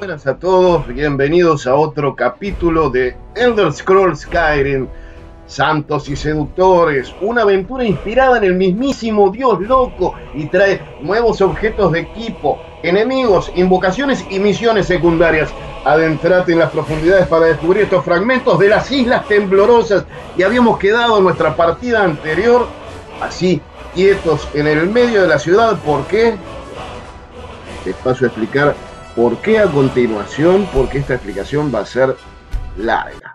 Buenas a todos, bienvenidos a otro capítulo de Elder Scrolls Skyrim, Santos y Seductores, una aventura inspirada en el mismísimo Dios loco y trae nuevos objetos de equipo, enemigos, invocaciones y misiones secundarias. Adentrate en las profundidades para descubrir estos fragmentos de las Islas Temblorosas. Y habíamos quedado en nuestra partida anterior, así, quietos en el medio de la ciudad. ¿Por qué? Les paso a explicar por qué a continuación, porque esta explicación va a ser larga.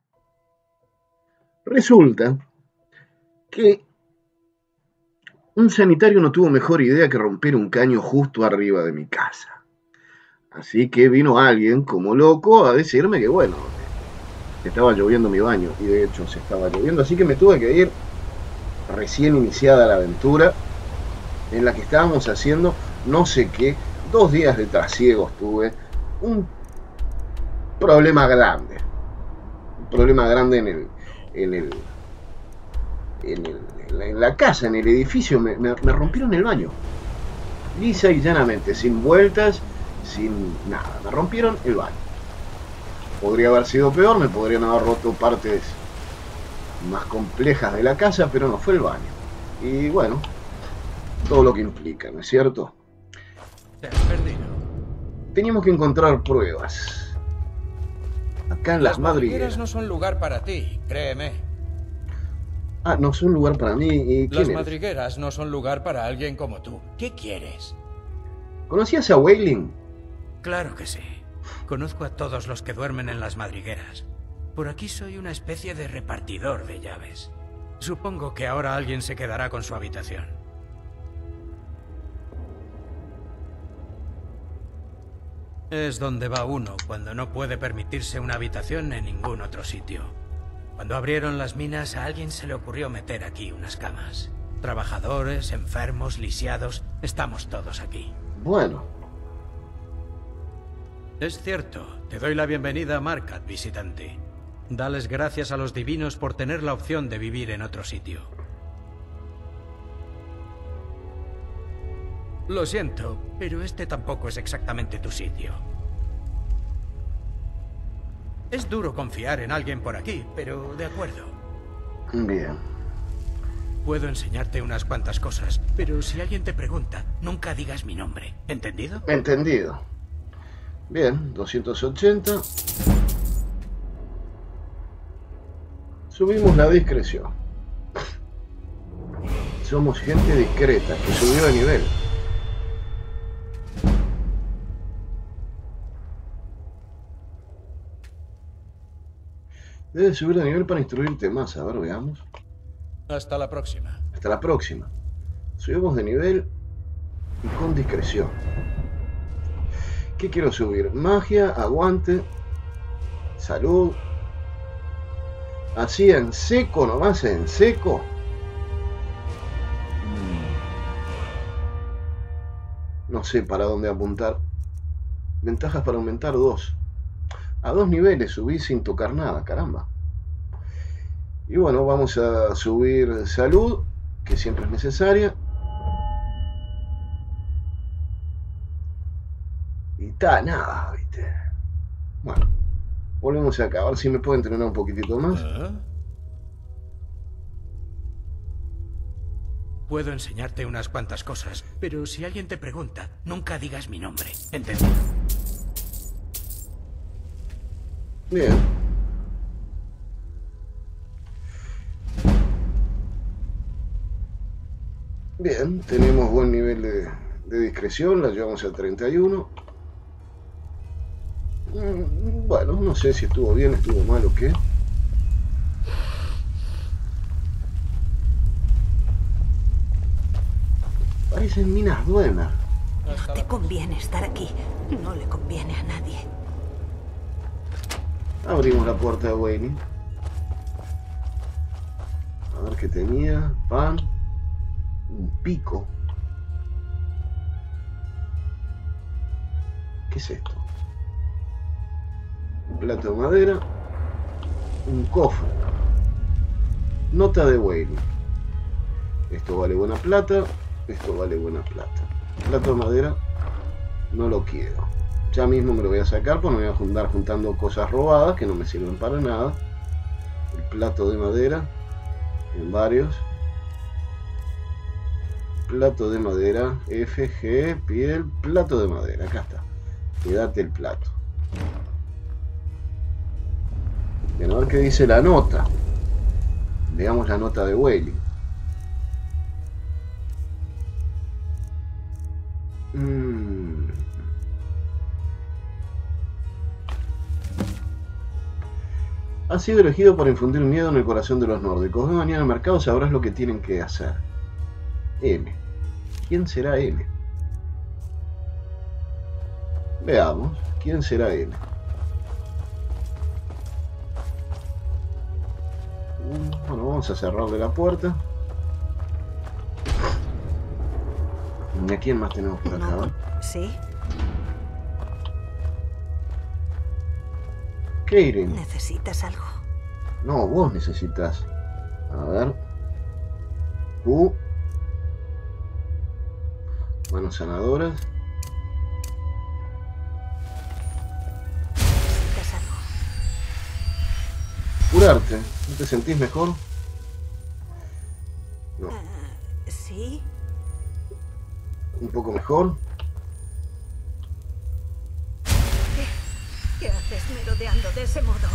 Resulta que un sanitario no tuvo mejor idea que romper un caño justo arriba de mi casa. Así que vino alguien como loco a decirme que bueno, estaba lloviendo mi baño, y de hecho se estaba lloviendo, así que me tuve que ir recién iniciada la aventura en la que estábamos haciendo no sé qué. 2 días de trasiegos tuve, un problema grande en la casa, en el edificio. Me rompieron el baño, lisa y llanamente, sin vueltas, sin nada, me rompieron el baño. Podría haber sido peor, me podrían haber roto partes más complejas de la casa, pero no, fue el baño. Y bueno, todo lo que implica, ¿no es cierto? Te has perdido. Teníamos que encontrar pruebas. Acá en las madrigueras. No son lugar para ti, créeme. Ah, no son lugar para mí. ¿Y quién Las eres? madrigueras no son lugar para alguien como tú. ¿Qué quieres? ¿Conocías a Wailing? Claro que sí. Conozco a todos los que duermen en las madrigueras. Por aquí soy una especie de repartidor de llaves. Supongo que ahora alguien se quedará con su habitación. Es donde va uno cuando no puede permitirse una habitación en ningún otro sitio. Cuando abrieron las minas, a alguien se le ocurrió meter aquí unas camas. Trabajadores, enfermos, lisiados, estamos todos aquí. Bueno. Es cierto, te doy la bienvenida a Markat, visitante. Dales gracias a los divinos por tener la opción de vivir en otro sitio. Lo siento, pero este tampoco es exactamente tu sitio. Es duro confiar en alguien por aquí, pero de acuerdo. Bien. Puedo enseñarte unas cuantas cosas, pero si alguien te pregunta, nunca digas mi nombre. ¿Entendido? Entendido. Bien, 280. Subimos la discreción. Somos gente discreta que subió de nivel. Debes subir de nivel para instruirte más. A ver, veamos. Hasta la próxima. Hasta la próxima. Subimos de nivel y con discreción. ¿Qué quiero subir? Magia, aguante, salud. Así en seco, nomás en seco. No sé para dónde apuntar. Ventajas para aumentar 2. A 2 niveles subí sin tocar nada, caramba. Y bueno, vamos a subir salud, que siempre es necesaria. Y está, nada, viste. Bueno, volvemos acá, a ver si me puedo entrenar un poquitito más. Puedo enseñarte unas cuantas cosas, pero si alguien te pregunta, nunca digas mi nombre. ¿Entendido? Bien. Bien, tenemos buen nivel de discreción, la llevamos a 31. Bueno, no sé si estuvo bien, estuvo mal o qué. Parecen minas Dwemer. No te conviene estar aquí. No le conviene a nadie. Abrimos la puerta de Wailing. A ver qué tenía. Pan. Un pico. ¿Qué es esto? Un plato de madera. Un cofre. Nota de Wailing. Esto vale buena plata. Esto vale buena plata. Plato de madera. No lo quiero. Ya mismo me lo voy a sacar, pues no voy a andar juntando cosas robadas que no me sirven para nada. El plato de madera, en varios. Plato de madera, FG, piel, plato de madera, acá está. Quédate el plato. Bien, a ver qué dice la nota. Veamos la nota de Wailing. Ha sido elegido para infundir miedo en el corazón de los nórdicos. Ve mañana al mercado, sabrás lo que tienen que hacer. M. ¿Quién será M? Veamos. ¿Quién será M? Bueno, vamos a cerrarle la puerta. ¿Y a quién más tenemos por acá? No. ¿Sí? Keirin. ¿Necesitas algo? No, vos necesitas. A ver. Manos sanadoras. ¿Necesitas algo? Curarte. ¿No te sentís mejor? No. ¿Sí? ¿Un poco mejor? ¿Qué haces merodeando de ese modo?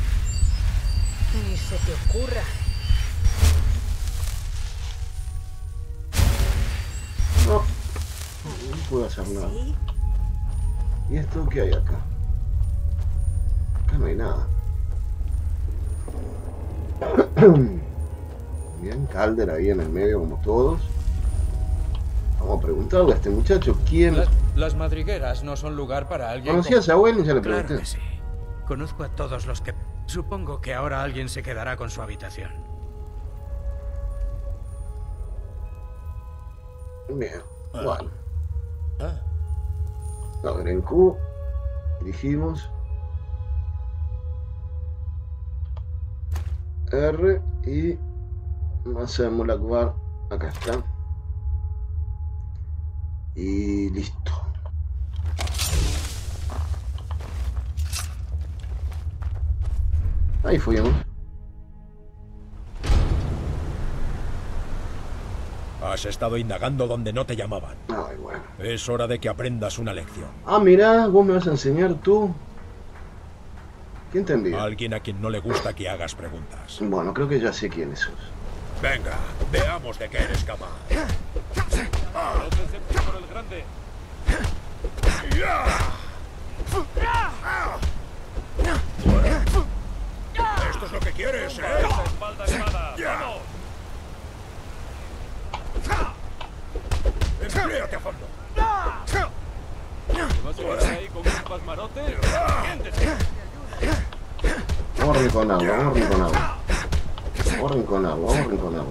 Ni se te ocurra. No. No puedo hacer nada. ¿Sí? ¿Y esto qué hay acá? Acá no hay nada. Bien, Calder ahí en el medio como todos. Vamos a preguntarle a este muchacho quién... Las madrigueras no son lugar para alguien... ¿Conocías a Wayne? Ya le Claro pregunté. que sí. Conozco a todos los que... Supongo que ahora alguien se quedará con su habitación. Bien, Ah. bueno. Ah, A ver, en Q dirigimos R y hacemos la Akbar. Acá está. Y listo. Ahí fuimos. Has estado indagando donde no te llamaban. Ay, bueno. Es hora de que aprendas una lección. Ah, mirá, vos me vas a enseñar tú. ¿Quién te envía? Alguien a quien no le gusta que hagas preguntas. Bueno, creo que ya sé quiénes sos. Venga, veamos de qué eres capaz. por el grande. Esto es lo que quieres, ¿eh? Espalda elevada. ¡Vamos! Empléate a fondo. ¿Te vas a quedar ahí con un pasmarote? ¡Siéntese! Vamos a rinconarlo, vamos a rinconarlo. Vamos a rinconarlo, vamos a rinconarlo.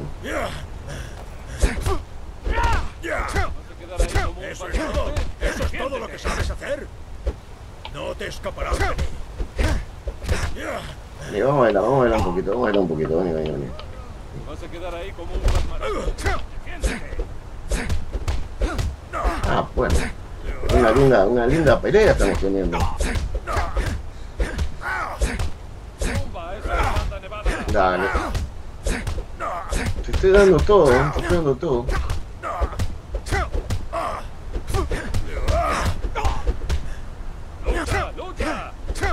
¿Vas a quedar ahí como un Eso es todo. pasmarote? Eso es todo lo que sabes hacer. No te escaparás de mí. Vení, vamos a bailar un poquito, vamos a bailar un poquito, vení, vení, vení. ¿Te vas a quedar ahí como un pasmarote? ¡Siéntese! Ah, bueno. Una linda pelea estamos teniendo. ¡Zumba! ¡Esa es banda nevada! Dale. Te estoy dando todo, te estoy dando todo. ¡Lucha! ¡Lucha!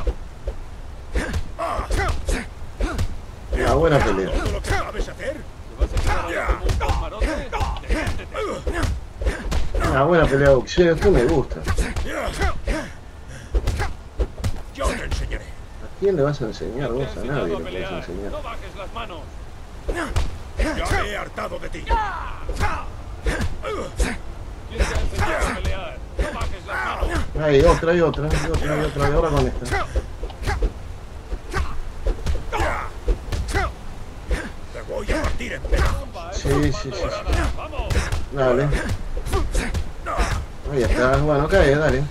Una buena pelea. Todo lo que sabes hacer. ¿Te vas a quedar ahí como un pasmarote? ¡Defiéndete! Una buena pelea de boxeo, esto me gusta. Yo te enseñaré. ¿A quién le vas a enseñar vos? A nadie le a vas a pelear. enseñar. No bajes las manos. Ya me he hartado de ti. ¿Quién te ha enseñado a pelear? No bajes las manos. Hay otra, hay otra, hay otra, hay otra, y ahora con esta. Te voy a partir en pedazos. Zumba, Sí, eso es sí, banda sí, nevada. ¡Vamos! Dale. Ahí está, bueno, cae, dale.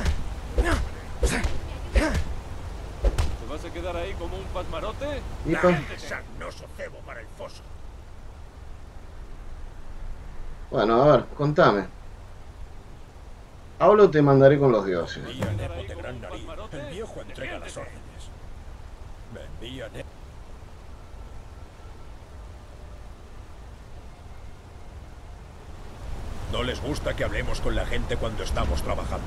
¿Te vas a quedar ahí como un pasmarote? Y pa. Sarnoso cebo para el foso. Bueno, a ver, contame. Hablo, te mandaré con los dioses. Me envía Nepot de gran nariz. El viejo entrega las órdenes. Me envía Nepot. No les gusta que hablemos con la gente cuando estamos trabajando.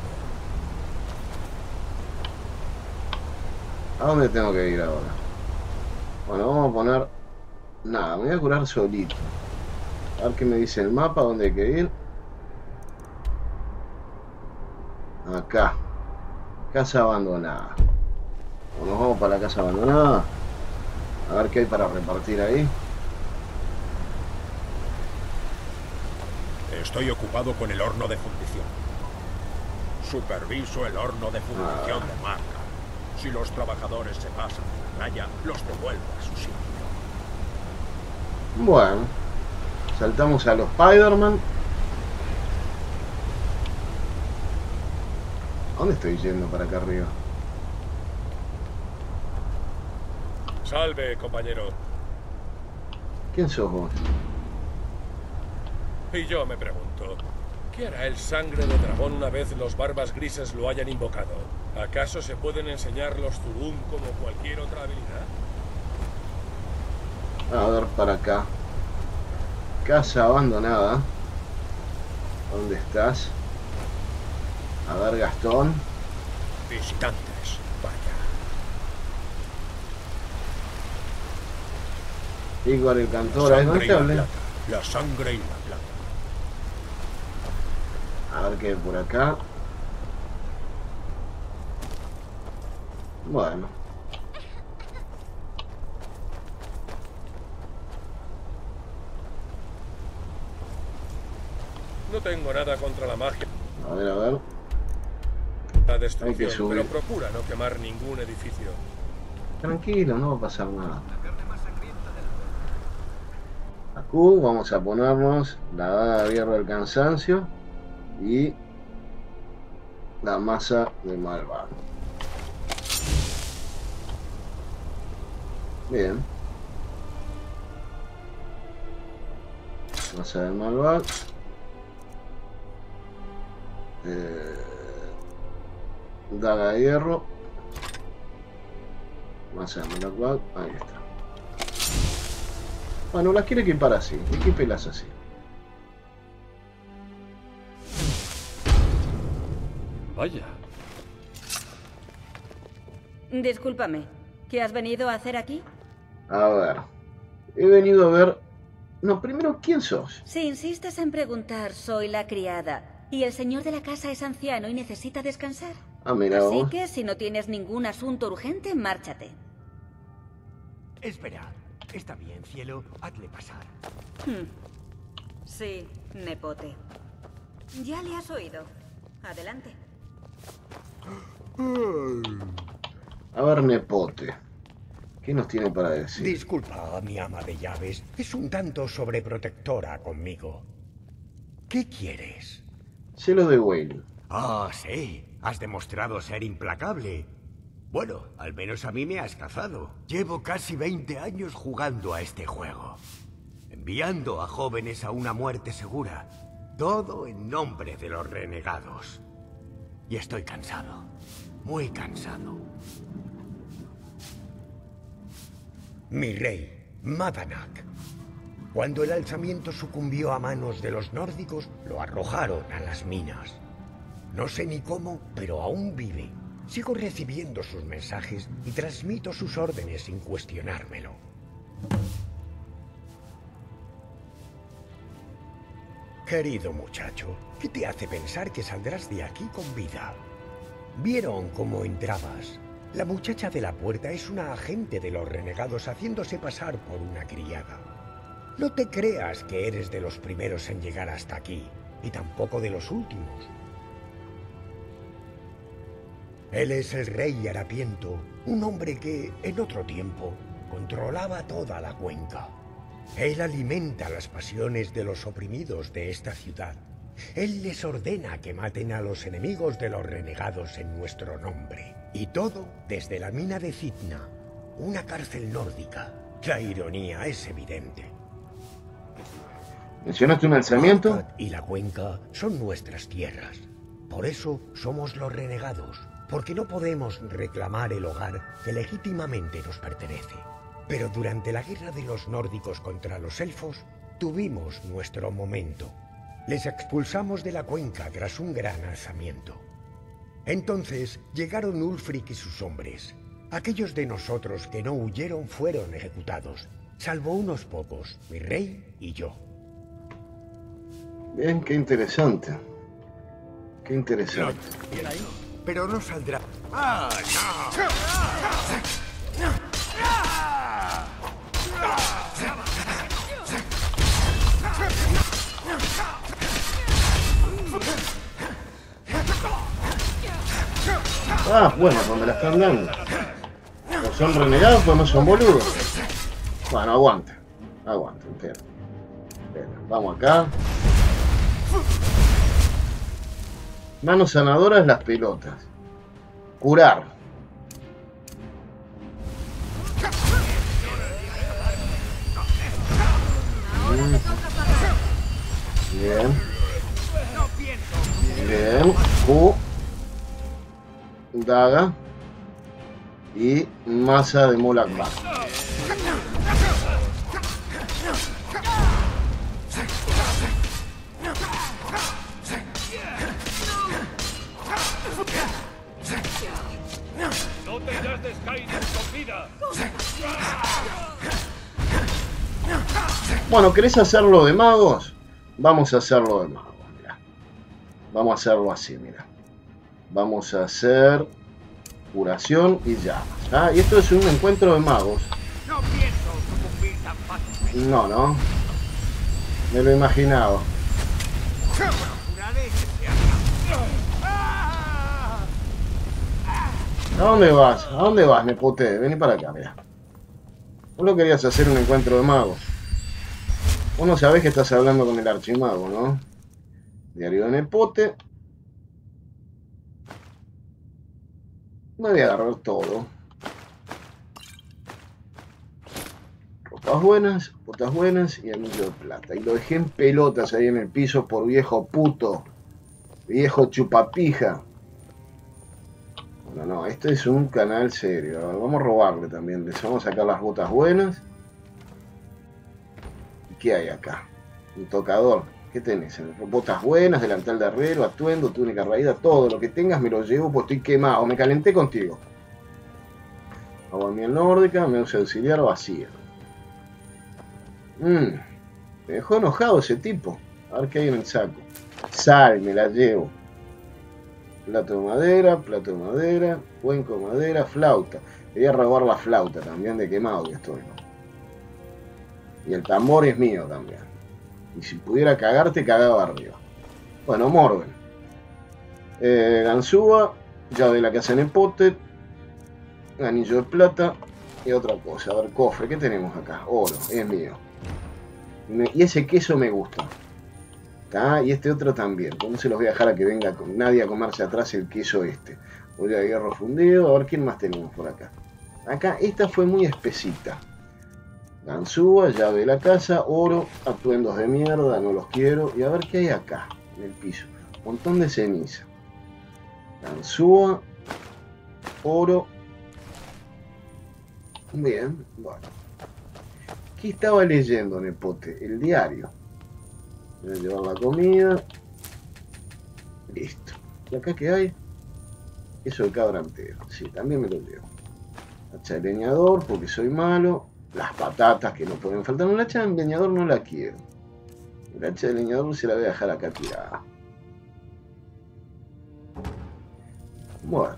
¿A dónde tengo que ir ahora? Bueno, vamos a poner... Nada, me voy a curar solito. A ver qué me dice el mapa, dónde hay que ir. Acá. Casa abandonada. Bueno, nos vamos para la casa abandonada. A ver qué hay para repartir ahí. Estoy ocupado con el horno de fundición. Superviso el horno de fundición de marca. Si los trabajadores se pasan de la raya, los devuelvo a su sitio. Bueno. Saltamos a los Spider-Man. ¿A dónde estoy yendo para acá arriba? Salve, compañero. ¿Quién sos vos? Y yo me pregunto, ¿qué hará el sangre de dragón una vez los barbas grises lo hayan invocado? ¿Acaso se pueden enseñar los Thurum como cualquier otra habilidad? A ver, para acá. Casa abandonada. ¿Dónde estás? A ver, Gastón. Visitantes, vaya. Igor el cantor, ¿ahí dónde te hablé? La sangre y la plata. A ver qué hay por acá. Bueno. No tengo nada contra la magia. A ver. La Hay que destrucción, subir. pero procura no quemar ningún edificio. Tranquilo, no va a pasar nada. A Q, vamos a ponernos la daga de hierro del cansancio y la masa de malvado. Bien. Masa de malvado. Daga de hierro. Masa de malvado. Ahí está. Bueno, las quiere equipar así. Equípelas así. Vaya. Discúlpame, ¿qué has venido a hacer aquí? A ver. He venido a ver... No, primero, ¿quién sos? Si insistes en preguntar, soy la criada. Y el señor de la casa es anciano y necesita descansar. Ah, mira Así vos. que, si no tienes ningún asunto urgente, márchate. Espera, está bien, cielo, hazle pasar. Sí, nepote. Ya le has oído. Adelante. A ver, nepote. ¿Qué nos tiene para decir? Disculpa, mi ama de llaves, es un tanto sobreprotectora conmigo. ¿Qué quieres? Cielo de Whale. Ah, sí, has demostrado ser implacable. Bueno, al menos a mí me has cazado. Llevo casi 20 años jugando a este juego. Enviando a jóvenes a una muerte segura. Todo en nombre de los renegados. Y estoy cansado. Muy cansado. Mi rey, Madanak. Cuando el alzamiento sucumbió a manos de los nórdicos, lo arrojaron a las minas. No sé ni cómo, pero aún vive. Sigo recibiendo sus mensajes y transmito sus órdenes sin cuestionármelo. Querido muchacho, ¿qué te hace pensar que saldrás de aquí con vida? ¿Vieron cómo entrabas? La muchacha de la puerta es una agente de los renegados haciéndose pasar por una criada. No te creas que eres de los primeros en llegar hasta aquí, y tampoco de los últimos. Él es el rey harapiento, un hombre que, en otro tiempo, controlaba toda la cuenca. Él alimenta las pasiones de los oprimidos de esta ciudad. Él les ordena que maten a los enemigos de los renegados en nuestro nombre. Y todo desde la mina de Citna, una cárcel nórdica. La ironía es evidente. ¿Mencionaste un alzamiento? Arthad y la cuenca son nuestras tierras. Por eso somos los renegados, porque no podemos reclamar el hogar que legítimamente nos pertenece. Pero durante la guerra de los nórdicos contra los elfos, tuvimos nuestro momento. Les expulsamos de la cuenca tras un gran alzamiento. Entonces llegaron Ulfric y sus hombres. Aquellos de nosotros que no huyeron fueron ejecutados, salvo unos pocos, mi rey y yo. Bien, qué interesante. Qué interesante. Bien ahí, pero no saldrá. ¡Ah, Ah, bueno, donde la están dando. ¿No son renegados pues no son boludos? Bueno, aguante. Aguante, espera. Vamos acá. Manos sanadoras las pelotas. Curar. Bien. Bien. Daga. Y masa de Molakbar. ¡No te irás de Skyrim con vida! Bueno, ¿querés hacerlo de magos? Vamos a hacerlo de magos, mirá. Vamos a hacerlo así, mira. Vamos a hacer curación y llamas. ¿Ah? Y esto es un encuentro de magos. No pienso sucumbir tan fácilmente. No. Me lo imaginaba. Procuraré que sea. ¿A dónde vas? ¿A dónde vas, nepote? Vení para acá, mira. Vos no querías hacer un encuentro de magos. Vos no sabés que estás hablando con el archimago, ¿no? Diario de nepote. Me voy a agarrar todo. Botas buenas y anillo de plata. Y lo dejé en pelotas ahí en el piso por viejo puto. Viejo chupapija. No, este es un canal serio. A ver, vamos a robarle también. Les vamos a sacar las botas buenas. ¿Y qué hay acá? Un tocador. ¿Qué tenés? Botas buenas, delantal de herrero, atuendo, túnica raída, todo lo que tengas me lo llevo, pues estoy quemado. Me calenté contigo. Agua miel nórdica, me usa auxiliar vacía. Me dejó enojado ese tipo. A ver qué hay en el saco. Sal, me la llevo. Plato de madera, cuenco de madera, flauta. Le voy a robar la flauta también, de quemado que estoy, ¿no? Y el tambor es mío también. Y si pudiera cagarte, cagaba arriba. Bueno, Morven. Ganzúa, llave de la casa nepote, anillo de plata y otra cosa. A ver, cofre, ¿qué tenemos acá? Oro, es mío. Y ese queso me gusta. ¿Tá? Y este otro también. No se los voy a dejar a que venga con nadie a comerse atrás el queso este. Voy a hierro fundido. A ver quién más tenemos por acá. Acá, esta fue muy espesita. Ganzúa, llave de la casa, oro, atuendos de mierda, no los quiero. Y a ver qué hay acá, en el piso. Un montón de ceniza. Ganzúa, oro. Bien, bueno. ¿Qué estaba leyendo, nepote? El diario. Voy a llevar la comida. Listo. ¿Y acá qué hay? Eso de cabra entero. Sí, también me lo llevo. Hacha de leñador, porque soy malo. Las patatas que no pueden faltar. La hacha de leñador no la quiero. La hacha de leñador se la voy a dejar acá tirada. Bueno.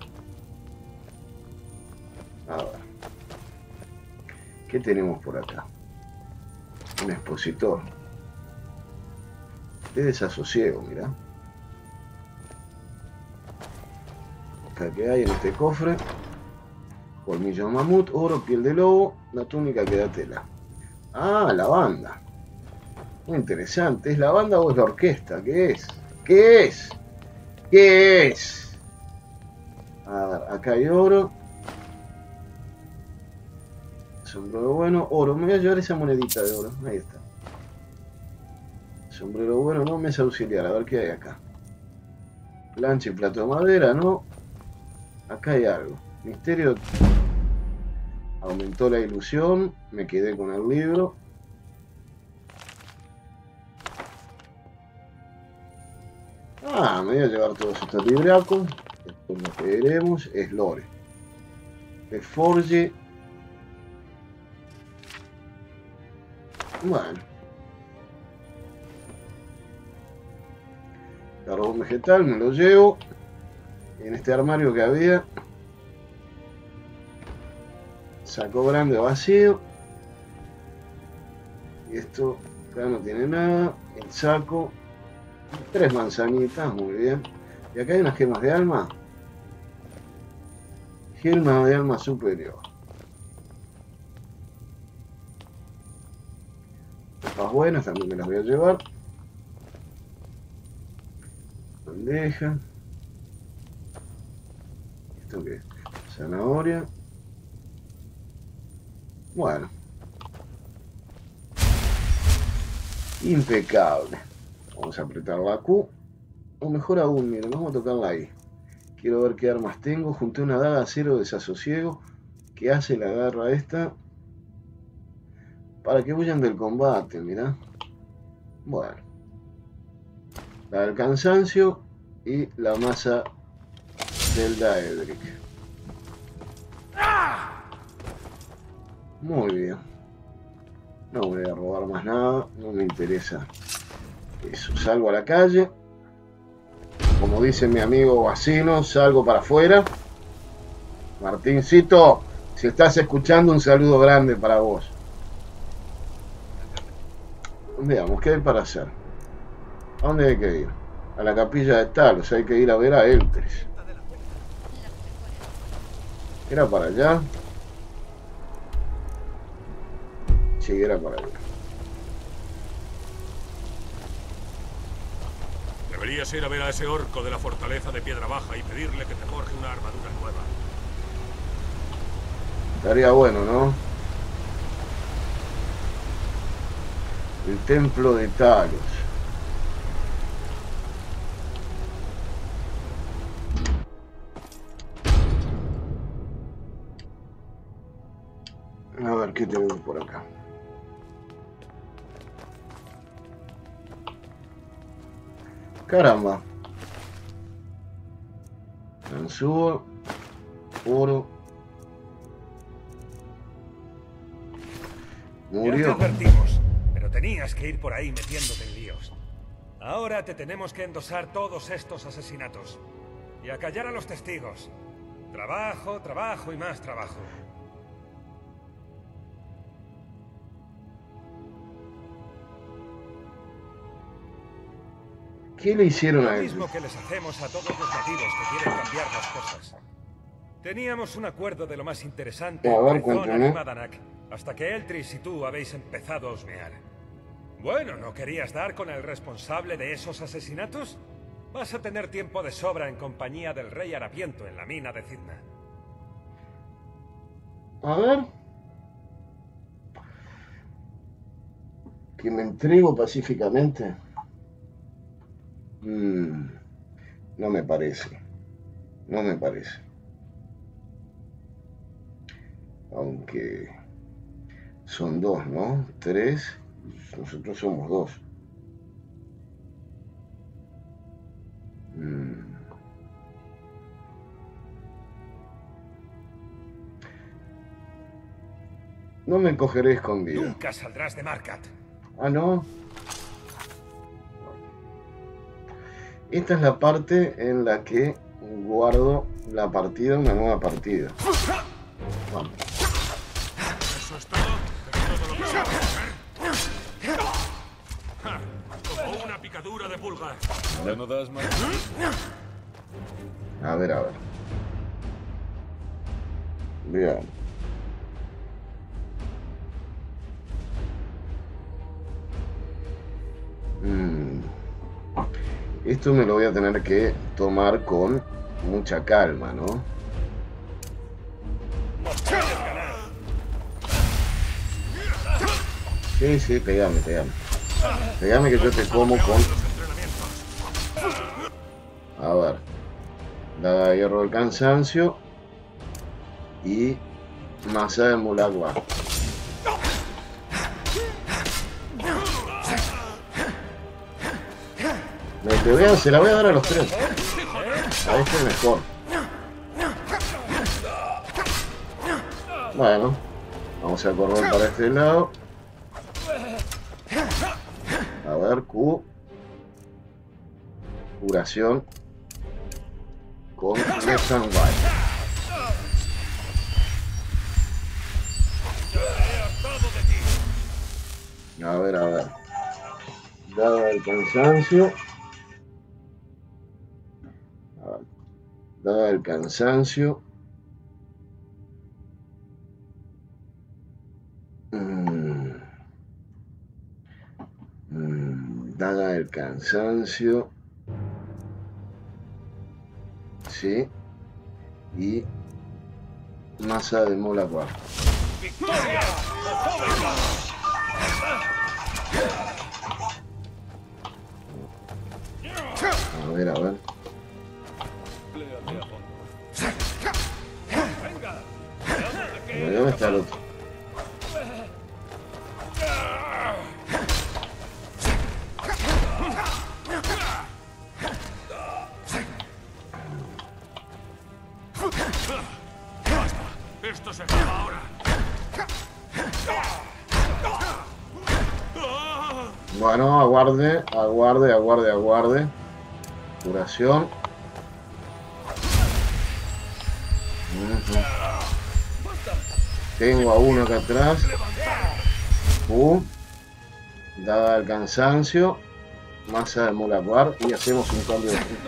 A ver. ¿Qué tenemos por acá? Un expositor. De desasosiego, mirá. Acá que hay en este cofre. Colmillo de mamut, oro, piel de lobo, la túnica que da tela. Ah, la banda. Muy interesante. ¿Es la banda o es la orquesta? ¿Qué es? ¿Qué es? ¿Qué es? A ver, acá hay oro. Sombrero bueno, oro. Me voy a llevar esa monedita de oro. Ahí está. Sombrero bueno, no me es auxiliar. A ver qué hay acá. Plancha y plato de madera, ¿no? Acá hay algo. Misterio. Aumentó la ilusión. Me quedé con el libro. Ah, me voy a llevar todos estos libracos. Después lo que veremos es lore. Forge. Bueno. Carbón vegetal, me lo llevo. En este armario que había. Saco grande vacío. Y esto acá no tiene nada. El saco. 3 manzanitas, muy bien. Y acá hay unas gemas de alma. Gemas de alma superior. Las buenas también me las voy a llevar. Bandeja. ¿Esto qué es? Zanahoria. Bueno. Impecable. Vamos a apretar la Q. O mejor aún, miren, vamos a tocarla ahí. Quiero ver qué armas tengo. Junté una daga a 0 desasosiego. ¿Qué hace la garra esta? Para que huyan del combate, mirá. Bueno. La del cansancio y la masa del Daedric. Muy bien. No voy a robar más nada. No me interesa eso. Salgo a la calle. Como dice mi amigo Bacino, salgo para afuera. Martincito, si estás escuchando, un saludo grande para vos. Veamos, ¿qué hay para hacer? ¿A dónde hay que ir? A la capilla de Talos, hay que ir a ver a Eltris. ¿Era para allá? Sí, era para allá. Deberías ir a ver a ese orco de la fortaleza de Piedra Baja y pedirle que te forje una armadura nueva. Estaría bueno, ¿no? El templo de Talos. A ver, ¿qué tenemos por acá? Caramba. Ganzúa. Oro. Murió. Ya te advertimos, pero tenías que ir por ahí metiéndote en líos. Ahora te tenemos que endosar todos estos asesinatos. Y acallar a los testigos. Trabajo, trabajo y más trabajo. ¿Qué le hicieron a Lo él? mismo que les hacemos a todos los nativos que quieren cambiar las cosas. Teníamos un acuerdo de lo más interesante A ver, entre Zonar cuéntame. y Madanak, hasta que Eltris y tú habéis empezado a husmear. Bueno, ¿no querías dar con el responsable de esos asesinatos? Vas a tener tiempo de sobra en compañía del rey harapiento en la mina de Cidna. A ver. Que me entrego pacíficamente. No me parece. No me parece. Aunque son 2, ¿no? 3. Nosotros somos 2. No me cogeré escondido. Nunca saldrás de Markat. Ah, no. Esta es la parte en la que guardo la partida, una nueva partida. Vamos. ¿Eso es todo? ¿Es todo lo que sabes hacer? Ja, como una picadura de pulga. ¿Ya no das más? A ver, a ver. Bien. Esto me lo voy a tener que tomar con mucha calma, ¿no? Sí, sí, pegame, pegame. Pegame que yo te como con... A ver. Daga de hierro del cansancio. Y masa de Mulagua. Se la voy a dar a los tres. A este mejor. Bueno, vamos a correr para este lado. A ver, Q. Curación con Left and Right. A ver, a ver. Daga del cansancio. A ver. Daga del cansancio. Daga del cansancio. Sí. Y masa de mola 4. ¡Victoria! A ver, a ver. ¿Dónde está el otro? Esto se acaba ahora. Bueno, aguarde, aguarde, aguarde, aguarde. Curación. Tengo a uno acá atrás. Daga el cansancio. Masa de Mulaguar. Y hacemos un cambio de ritmo.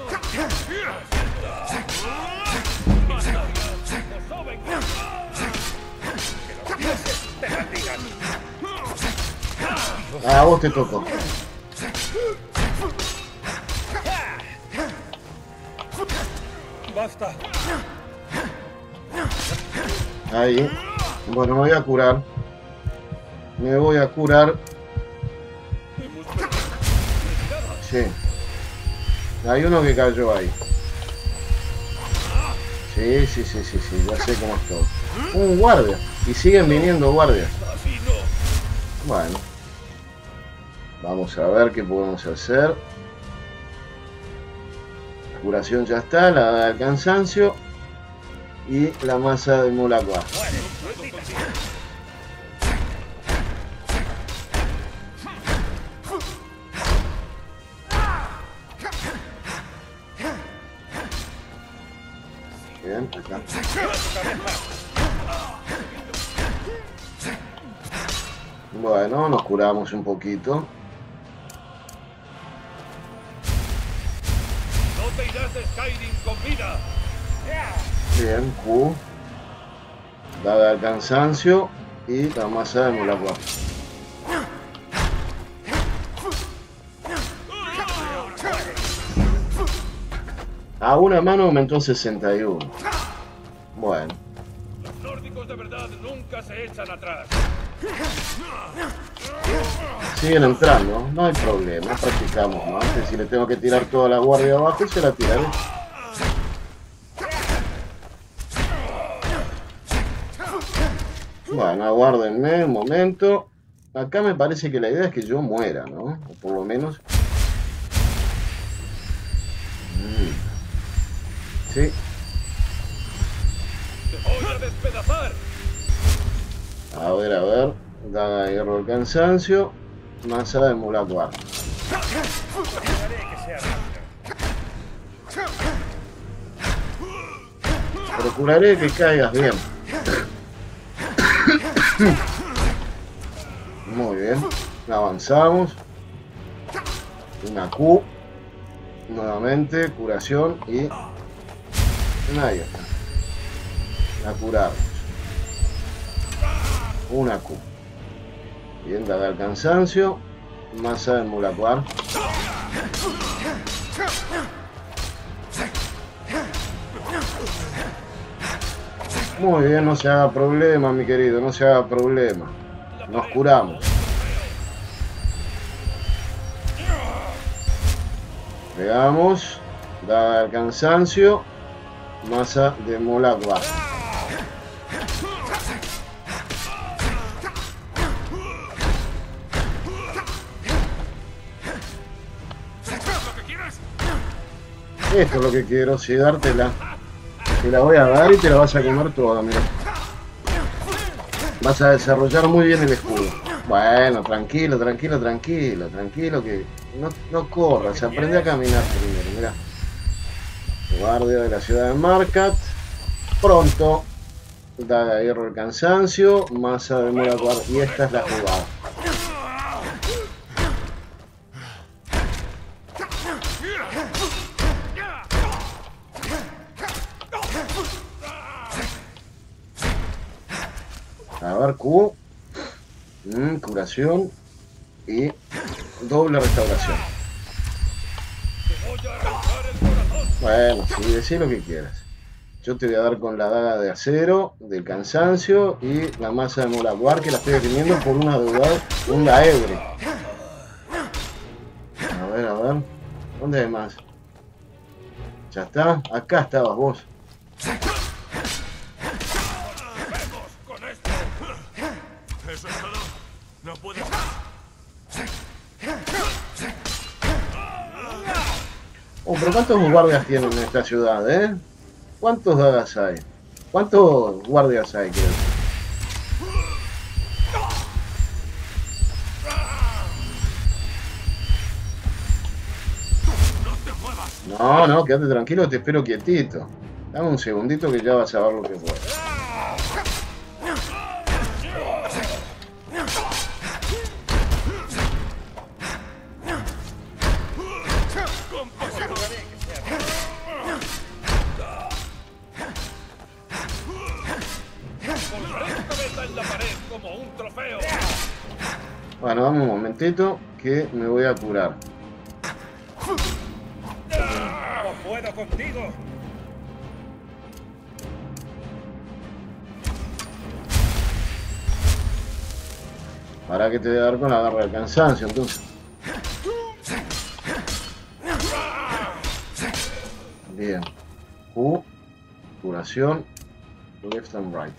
A vos te tocó. Basta. Ahí. Bueno, me voy a curar. Me voy a curar. Sí. Hay uno que cayó ahí. Sí, sí, sí, sí, sí. Ya sé cómo es todo. Un guardia. Y siguen viniendo guardias. Bueno. Vamos a ver qué podemos hacer. La curación ya está, la daga del cansancio y la masa de Mulagua. Bien, acá. Bueno, nos curamos un poquito. No te irás de Skyrim con vida. Bien, Q. Daga del cansancio y la masa de Mulagua. A una mano aumentó 61. Bueno. Los nórdicos de verdad nunca se echan atrás. Siguen entrando, no hay problema, practicamos más. Si le tengo que tirar toda la guardia abajo, se la tiraré. Bueno, aguárdenme un momento. Acá me parece que la idea es que yo muera, ¿no? O por lo menos. Sí. ¡Te voy a despedazar! A ver. Daga de hierro del cansancio. Masa de Mulagua. Procuraré que caigas bien. Muy bien. Avanzamos. Una Q. Nuevamente. Curación y... ahí está. La curamos. Una Q. Bien, daga el cansancio. Masa del Mulaguar. Muy bien, no se haga problema, mi querido, no se haga problema. Nos curamos. Pegamos. Daga del cansancio. Maza de Molagua. Esto es lo que quiero, sí, dártela. Te la voy a dar y te la vas a comer toda, mira. Vas a desarrollar muy bien el escudo. Bueno, tranquilo, tranquilo, tranquilo, tranquilo, que no corras, aprende a caminar primero, mira. Guardia de la ciudad de Markat. Pronto. Daga de hierro del cansancio. Maza de Molagua. Y esta es la jugada. A ver, Q. Curación. Y doble restauración. Bueno, sí, decí lo que quieras. Yo te voy a dar con la daga de acero, del cansancio y la masa de Molaguar, que la estoy definiendo por una deuda, un Daebre. A ver. ¿Dónde hay más? Ya está. Acá estabas vos. ¿Eso es todo? No puedes. Oh, pero ¿cuántos guardias tienen en esta ciudad, eh? ¿Cuántos dagas hay? ¿Cuántos guardias hay, creo? No, quédate tranquilo, te espero quietito. Dame un segundito que ya vas a ver lo que puedo. Bueno, dame un momentito que me voy a curar. ¡No puedo contigo! Para que te voy a dar con la garra del cansancio, entonces. Bien. Q. Curación. Left and right.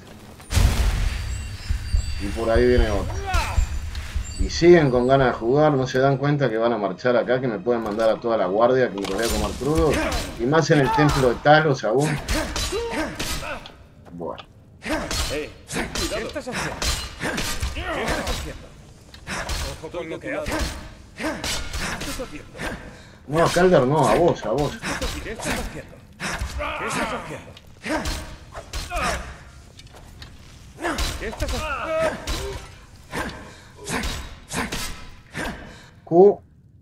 Y por ahí viene otro. Y siguen con ganas de jugar, no se dan cuenta que van a marchar acá, que me pueden mandar a toda la guardia, que me los voy a comer crudo. Y más en el templo de Talos aún. Bueno. ¿Qué estás haciendo? ¿Qué estás haciendo? Ojo con lo que haces. ¿Qué estás haciendo? No, a Calder no, a vos, a vos. ¿Qué estás haciendo? ¿Qué estás haciendo? ¿Qué estás haciendo? Q.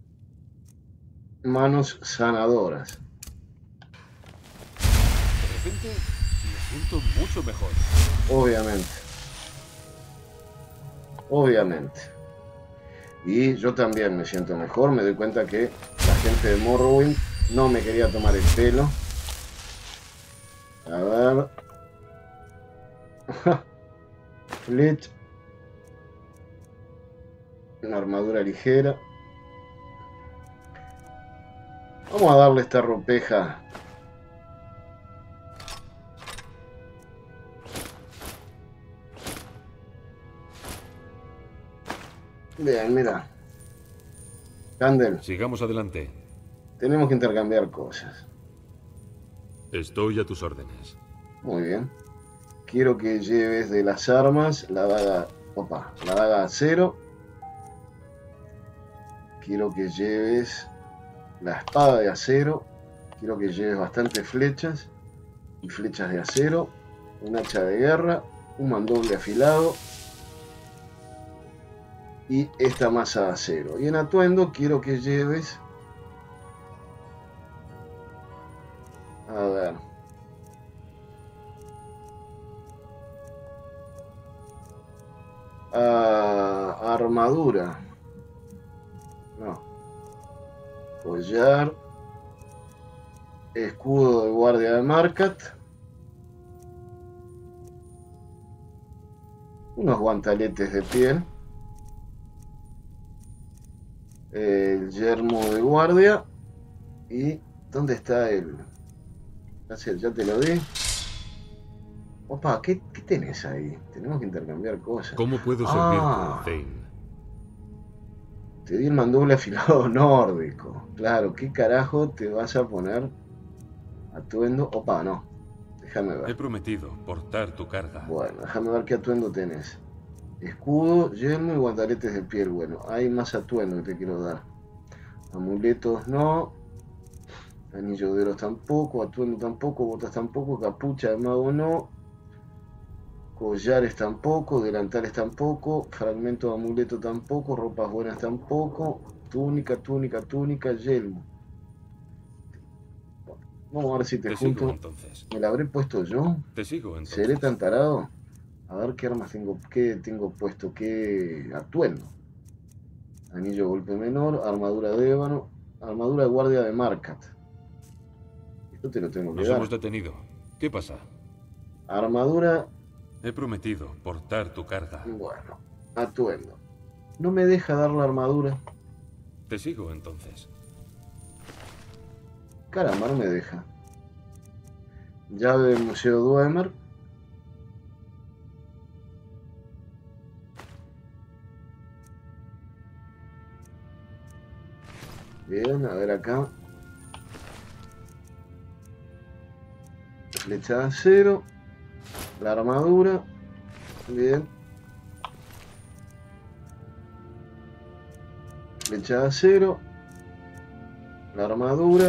Manos sanadoras. De repente me siento mucho mejor. Obviamente. Obviamente. Y yo también me siento mejor. Me doy cuenta que la gente de Morrowind no me quería tomar el pelo. A ver. Fletch. Una armadura ligera. Vamos a darle esta ropeja. Bien, mira. Candel. Sigamos adelante. Tenemos que intercambiar cosas. Estoy a tus órdenes. Muy bien. Quiero que lleves de las armas la daga. Opa, la daga acero. Quiero que lleves la espada de acero. Quiero que lleves bastantes flechas y flechas de acero. Un hacha de guerra. Un mandoble afilado. Y esta masa de acero. Y en atuendo quiero que lleves... A ver... armadura. No. Collar. Escudo de guardia de Markat. Unos guantaletes de piel. El yermo de guardia. Y ¿Dónde está el...? Gracias, ya te lo di. Opa, ¿qué tenés ahí? Tenemos que intercambiar cosas. ¿Cómo puedo servirte, Thane? Te di el mandoble afilado nórdico. Claro, ¿qué carajo te vas a poner? Atuendo. Opa, no. Déjame ver. He prometido portar tu carga. Bueno, déjame ver qué atuendo tenés. Escudo, yelmo y guantaletes de piel. Bueno, hay más atuendo que te quiero dar. Amuletos no. Anillo de oro tampoco. Atuendo tampoco. Botas tampoco. Capucha de mago no. Collares tampoco. Delantales tampoco. Fragmento de amuleto tampoco. Ropas buenas tampoco. Túnica, túnica, túnica. Yelmo. Vamos a ver si te junto. Sigo, entonces. ¿Me la habré puesto yo? Te sigo, entonces. ¿Seré tan tarado? A ver qué armas tengo, qué tengo puesto, qué atuendo. Anillo golpe menor, armadura de ébano, armadura de guardia de Markat. Esto te lo tengo que Nos dar. hemos detenido. ¿Qué pasa? Armadura. He prometido portar tu carga. Bueno, atuendo. No me deja dar la armadura. Te sigo, entonces. Caramba, no me deja. Llave del Museo Dwemer. Bien, a ver acá. Flecha de acero. La armadura. Bien. Flecha de acero. La armadura.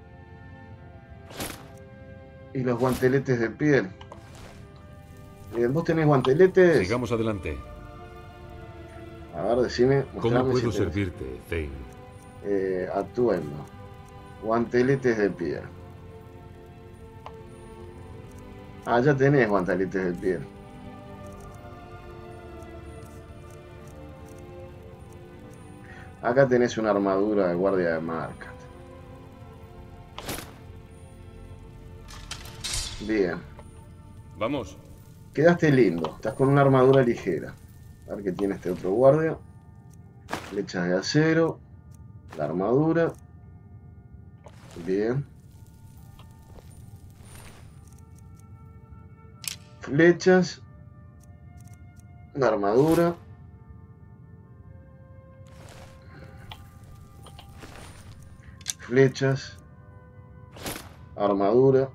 Y los guanteletes de piel. Bien, ¿vos tenés guanteletes? Sigamos adelante. A ver, decime. ¿Cómo puedo si servirte, Thane? Atuendo. Guanteletes de piel. Ah, ya tenés guanteletes de piel. Acá tenés una armadura de guardia de Markat. Bien. Vamos. Quedaste lindo. Estás con una armadura ligera. A ver qué tiene este otro guardia. Flechas de acero. La armadura. Bien. Flechas. La armadura. Flechas. Armadura.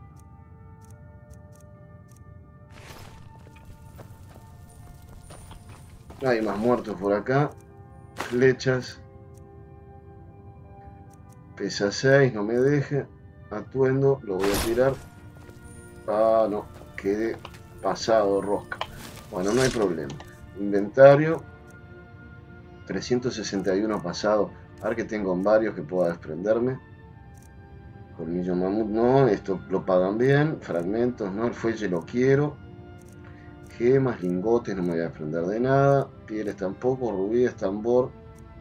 Hay más muertos por acá. Flechas. Pesa 6, no me deje. Atuendo, lo voy a tirar. Ah, no, quedé pasado rosca. Bueno, no hay problema. Inventario. 361 pasado. A ver que tengo varios que pueda desprenderme. Colmillo mamut, no. Esto lo pagan bien. Fragmentos, no. El fuelle lo quiero. Gemas, lingotes, no me voy a desprender de nada. Pieles tampoco. Rubíes, tambor.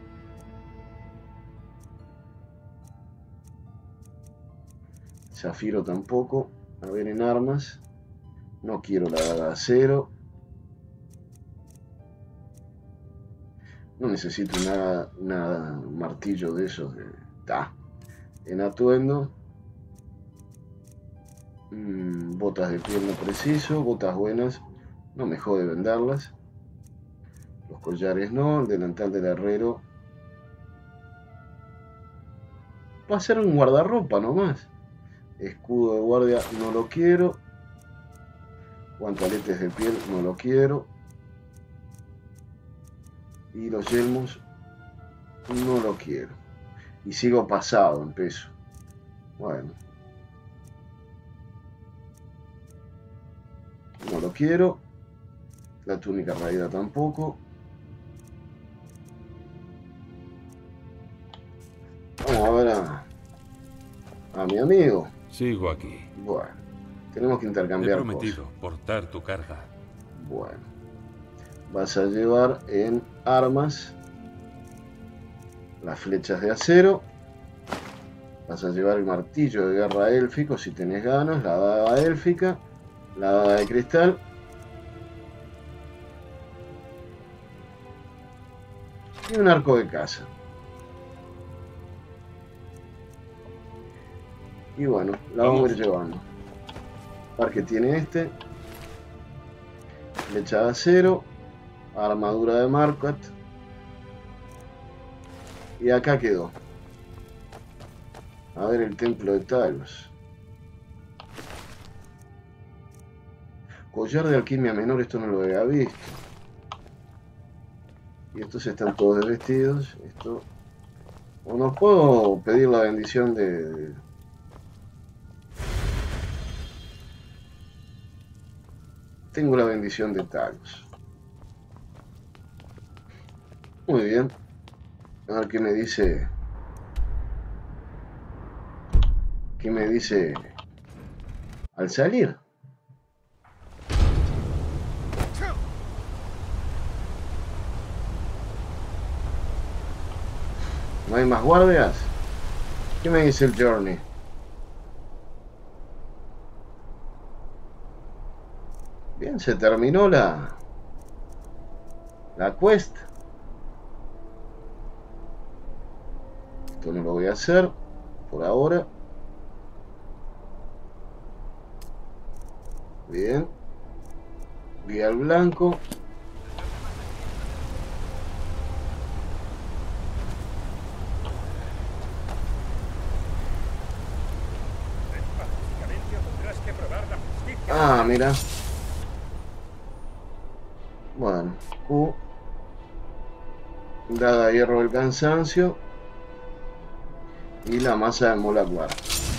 Zafiro tampoco. A ver, en armas. No quiero la daga de acero. No necesito nada martillo de esos. En atuendo. Botas de piel no preciso. Botas buenas. No me jode venderlas. Los collares no. El delantal del herrero. Va a ser un guardarropa nomás. Escudo de guardia no lo quiero. Guantaletes de piel no lo quiero. Y los yelmos no lo quiero. Y sigo pasado en peso. Bueno. No lo quiero. La túnica raída tampoco. Vamos a ver a mi amigo. Sigo aquí. Bueno, tenemos que intercambiar. He prometido portar tu carga. Bueno, vas a llevar en armas las flechas de acero. Vas a llevar el martillo de guerra élfico si tenés ganas, la daga élfica, la daga de cristal. Y un arco de caza. Y bueno, la vamos a ir llevando. Par que tiene este. Flecha de acero. Armadura de Marquardt. Y acá quedó. A ver el templo de Talos. Collar de alquimia menor, esto no lo había visto. Y estos están todos desvestidos. Esto. ¿O no puedo pedir la bendición de... Tengo la bendición de Talos. Muy bien. A ver qué me dice. ¿Qué me dice al salir? ¿No hay más guardias? ¿Qué me dice el Journey? Bien, se terminó la quest. Esto no lo voy a hacer por ahora. Bien. Guía al blanco. Ah, mira. Bueno, Q. Daga hierro del cansancio. Y la masa de Molaguar.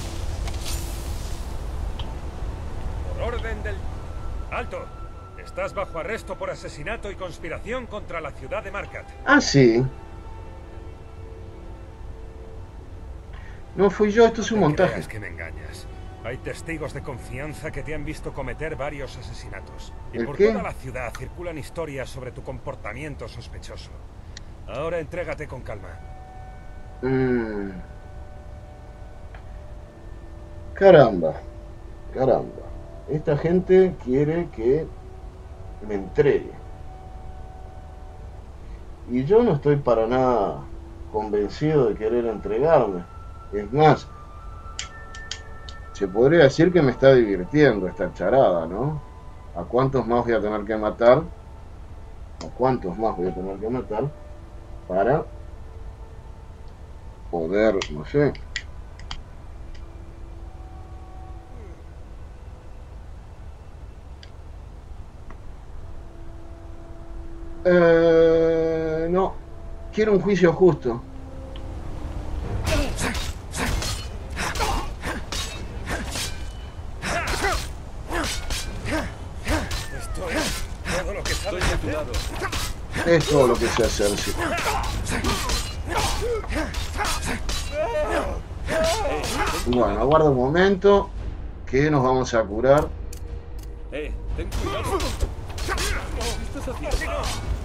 Por orden del... ¡Alto! Estás bajo arresto por asesinato y conspiración contra la ciudad de Marquardt. Ah, sí. No fui yo, esto es un montaje. Creas que me engañas. Hay testigos de confianza que te han visto cometer varios asesinatos. Y por toda la ciudad circulan historias sobre tu comportamiento sospechoso. Ahora entrégate con calma. Caramba. Caramba. Esta gente quiere que me entregue. Y yo no estoy para nada convencido de querer entregarme. Es más, se podría decir que me está divirtiendo esta charada, ¿no? ¿A cuántos más voy a tener que matar? ¿A cuántos más voy a tener que matar? Para poder, no sé. No. Quiero un juicio justo. Es todo lo que sé hacer, sí. Bueno, aguarda un momento. Que nos vamos a curar. Ten cuidado. ¿Qué estás haciendo?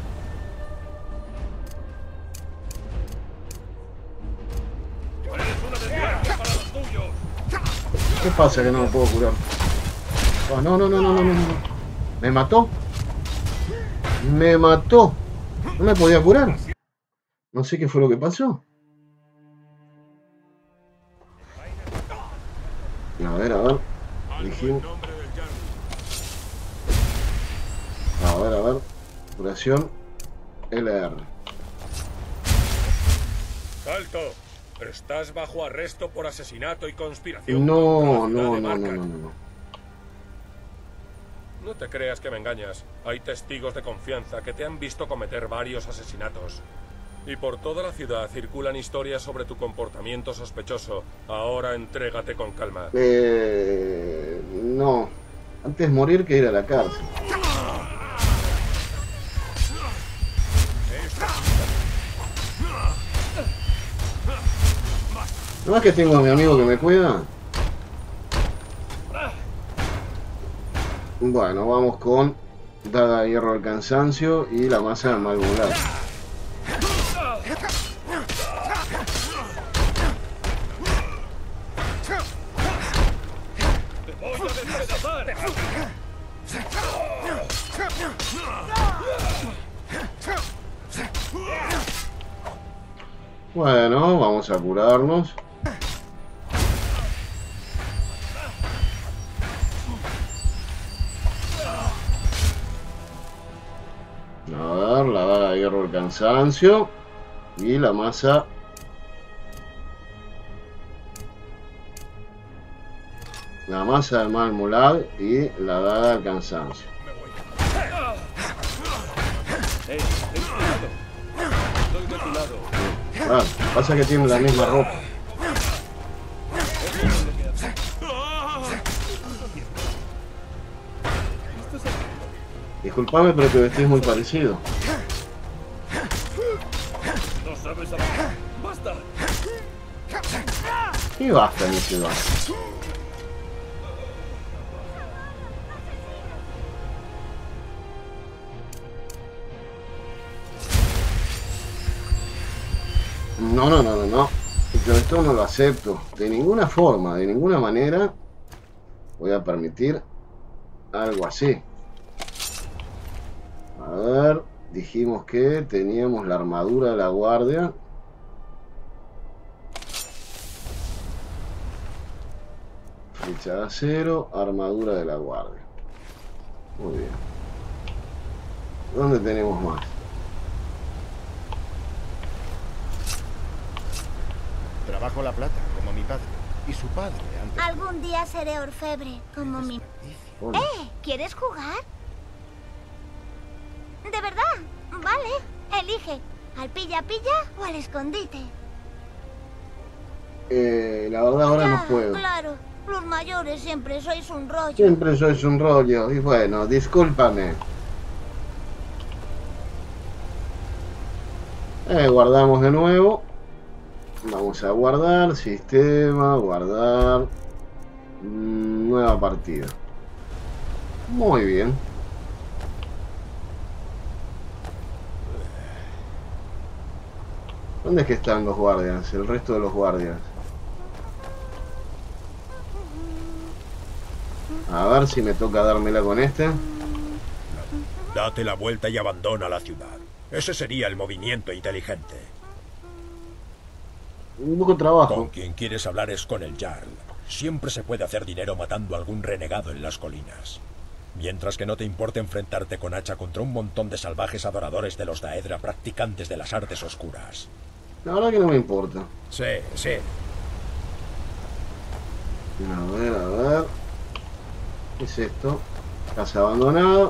Eres una desgracia para los tuyos. ¿Qué pasa que no me puedo curar? Oh, no. ¿Me mató? Me mató. No me podía curar. No sé qué fue lo que pasó. A ver. Elegimos. A ver. Curación. LR. ¡Alto! Estás bajo arresto por asesinato y conspiración. No. No te creas que me engañas. Hay testigos de confianza que te han visto cometer varios asesinatos. Y por toda la ciudad circulan historias sobre tu comportamiento sospechoso. Ahora entrégate con calma. No. Antes morir que ir a la cárcel. ¿No es que tengo a mi amigo que me cuida? Bueno, vamos con Daga de hierro del cansancio y la masa de Malvolar. Bueno, vamos a curarnos. A ver, la daga de hierro del cansancio. Y la masa. La masa del mal mulad y la daga del cansancio. Estoy de tu lado. Ah, pasa que tienen la misma ropa. Disculpame, pero te vestís muy parecido. No sabes hablar. ¡Basta! Y basta, mi ciudad. No, no, no, no, no. Yo esto no lo acepto. De ninguna forma, de ninguna manera voy a permitir algo así. A ver, dijimos que teníamos la armadura de la guardia. Flecha de acero, armadura de la guardia. Muy bien. ¿Dónde tenemos más? Trabajo la plata, como mi padre. Y su padre antes. Algún día seré orfebre, como mi... Hola. ¿Quieres jugar? ¿De verdad? Vale, elige. ¿Al pilla-pilla o al escondite? La verdad ahora no puedo. Claro, los mayores siempre sois un rollo. Siempre sois un rollo. Y bueno, discúlpame. Guardamos de nuevo. Vamos a guardar, sistema, guardar. Nueva partida. Muy bien. ¿Dónde es que están los guardias? El resto de los guardias. A ver si me toca dármela con este. Date la vuelta y abandona la ciudad. Ese sería el movimiento inteligente. Un poco de trabajo. Con quien quieres hablar es con el Jarl. Siempre se puede hacer dinero matando a algún renegado en las colinas. Mientras que no te importe enfrentarte con hacha contra un montón de salvajes adoradores de los Daedra practicantes de las artes oscuras. La verdad que no me importa. Sí, sí. A ver, a ver. ¿Qué es esto? Casa abandonada.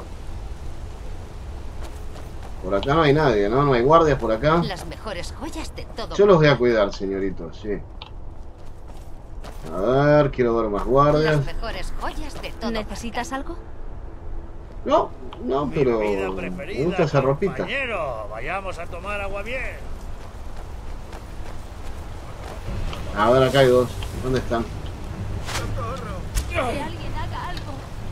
Por acá no hay nadie, ¿no? No hay guardias por acá. Las mejores joyas de todo. Yo los voy a cuidar, señoritos, sí. A ver, quiero ver más guardias. Las mejores joyas de todo. ¿Necesitas algo? No, no, pero me gusta esa ropita. Compañero, vayamos a tomar agua bien. A ver, acá hay dos. ¿Dónde están? Que alguien haga algo.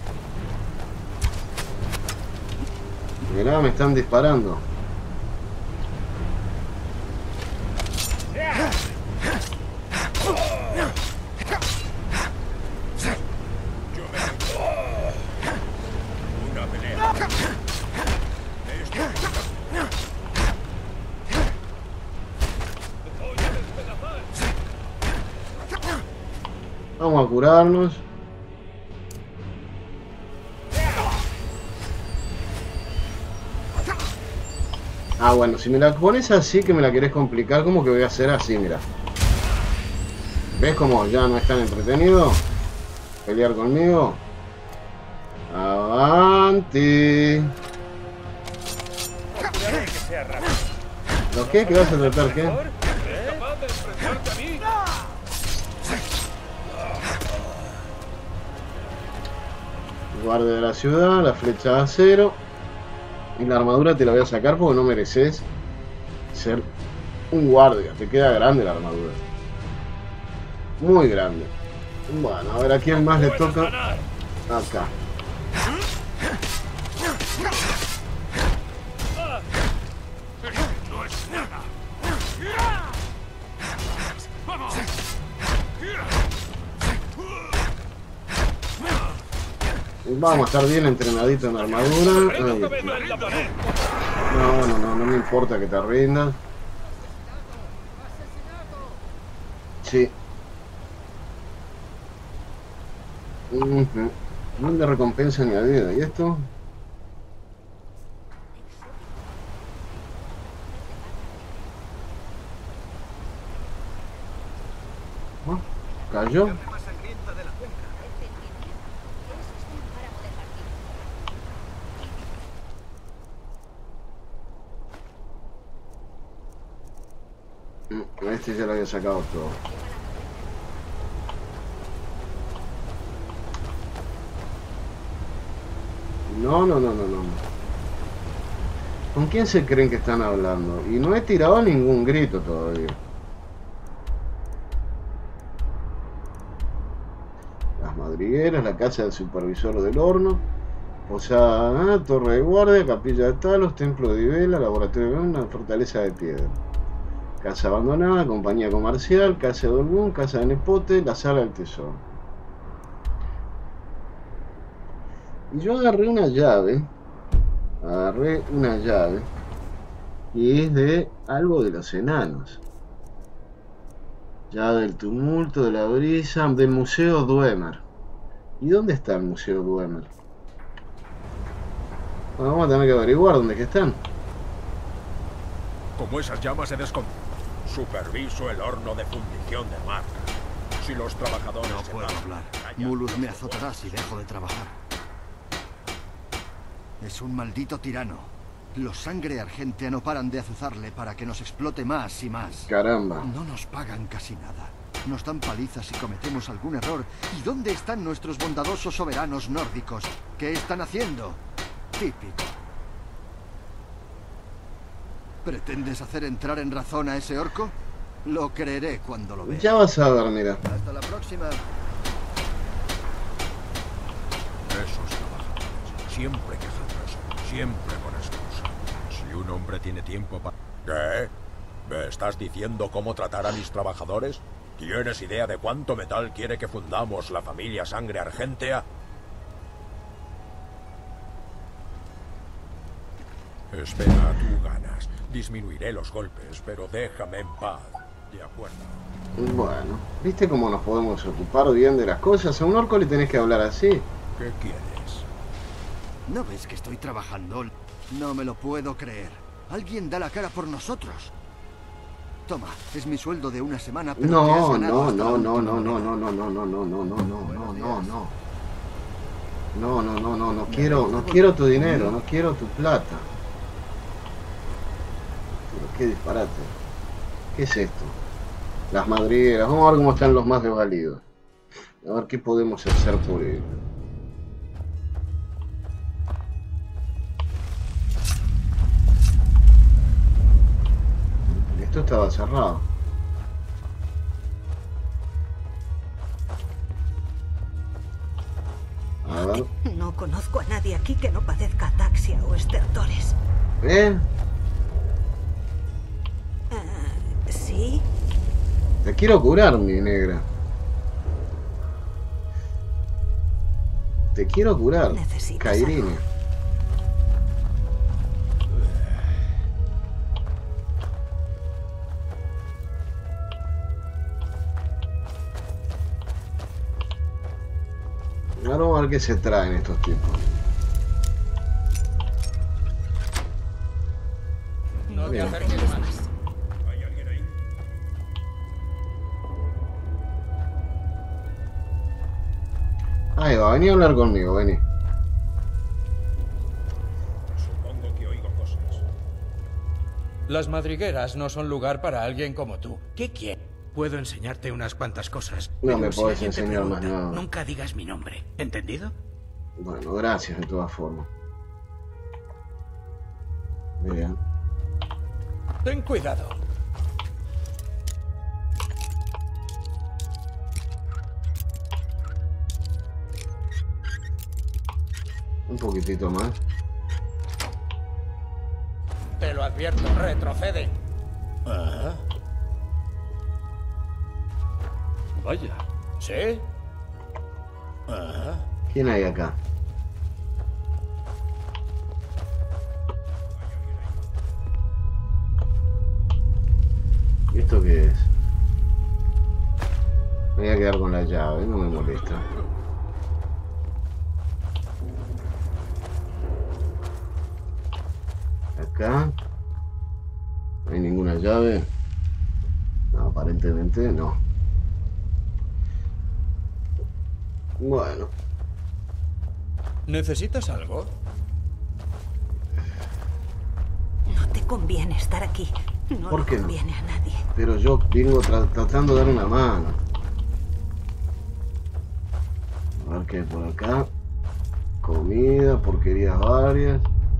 Mirá, me están disparando. Una pelea. Vamos a curarnos. Ah, bueno, si me la pones así que me la querés complicar, ¿cómo que voy a hacer así? Mira. ¿Ves cómo ya no es tan entretenido pelear conmigo? Avanti. ¿Lo qué? ¿Qué vas a tratar? ¿Qué? Guardia de la ciudad, la flecha de acero. Y la armadura te la voy a sacar porque no mereces ser un guardia. Te queda grande la armadura. Muy grande. Bueno, a ver a quién más le toca. Acá. Vamos a estar bien entrenadito en armadura. No me importa que te rindas. Sí. No le recompensa ni a vida. ¿Y esto? ¿Cayó? Este ya lo había sacado todo. No. ¿Con quién se creen que están hablando? Y no he tirado ningún grito todavía. Las madrigueras, la casa del supervisor del horno, posada, torre de guardia, capilla de talos, templo de Ibela, laboratorio de una fortaleza de piedra. Casa abandonada, compañía comercial, casa de Dolgún, casa de Nepote, la sala del tesoro. Y yo agarré una llave. Y es de algo de los enanos. Llave del tumulto, de la brisa, del Museo Dwemer. ¿Y dónde está el Museo Dwemer? Bueno, vamos a tener que averiguar dónde es que están. Como esas llamas se descontrolan. Superviso el horno de fundición de Mark. Si los trabajadores... No puedo hablar. Mulus me azotará si dejo de trabajar. Es un maldito tirano. Los Sangre Argentea no paran de azuzarle para que nos explote más y más. Caramba. No nos pagan casi nada. Nos dan palizas si cometemos algún error. ¿Y dónde están nuestros bondadosos soberanos nórdicos? ¿Qué están haciendo? Típico. ¿Pretendes hacer entrar en razón a ese orco? Lo creeré cuando lo vea. Ya vas a ver, mira. Hasta la próxima. Esos trabajadores, siempre quejándose, siempre con excusa. Si un hombre tiene tiempo para... ¿Qué? ¿Me estás diciendo cómo tratar a mis trabajadores? ¿Tienes idea de cuánto metal quiere que fundamos la familia Sangre Argentea? Espera, tú ganas. Disminuiré los golpes, pero déjame en paz. De acuerdo. Bueno, ¿viste cómo nos podemos ocupar bien de las cosas? A un orco le tenés que hablar así. ¿Qué quieres? ¿No ves que estoy trabajando? No me lo puedo creer. Alguien da la cara por nosotros. Toma, es mi sueldo de una semana, pero te has ganado hasta la última moneda. No quiero tu dinero, no quiero tu plata. Pero qué disparate. ¿Qué es esto? Las madrigueras, vamos a ver cómo están los más desvalidos. A ver qué podemos hacer por ellos. Esto estaba cerrado. A ver. No conozco a nadie aquí que no padezca ataxia o estertores. ¿Eh? ¿Sí? Te quiero curar, mi negra. Te quiero curar, Cairine. Ahora vamos a ver qué se traen estos tipos. No te acerques más. ¿Hay alguien ahí? Ahí va, vení a hablar conmigo, vení. Supongo que oigo cosas. Las madrigueras no son lugar para alguien como tú. ¿Qué quieres? Puedo enseñarte unas cuantas cosas. No me pero podés alguien te enseñar más pregunta, nada. Nunca digas mi nombre, ¿entendido? Bueno, gracias de todas formas. Bien. Ten cuidado. Un poquitito más. Te lo advierto, retrocede. Ajá. Vaya. ¿Sí? Ajá. ¿Quién hay acá? ¿Y esto qué es? Me voy a quedar con la llave, no me molesta. Acá. ¿No hay ninguna llave? No, aparentemente no. Bueno. ¿Necesitas algo? No te conviene estar aquí. No ¿Por qué le conviene a nadie. Pero yo vengo tratando de dar una mano. A ver qué hay por acá. Comida, porquerías varias.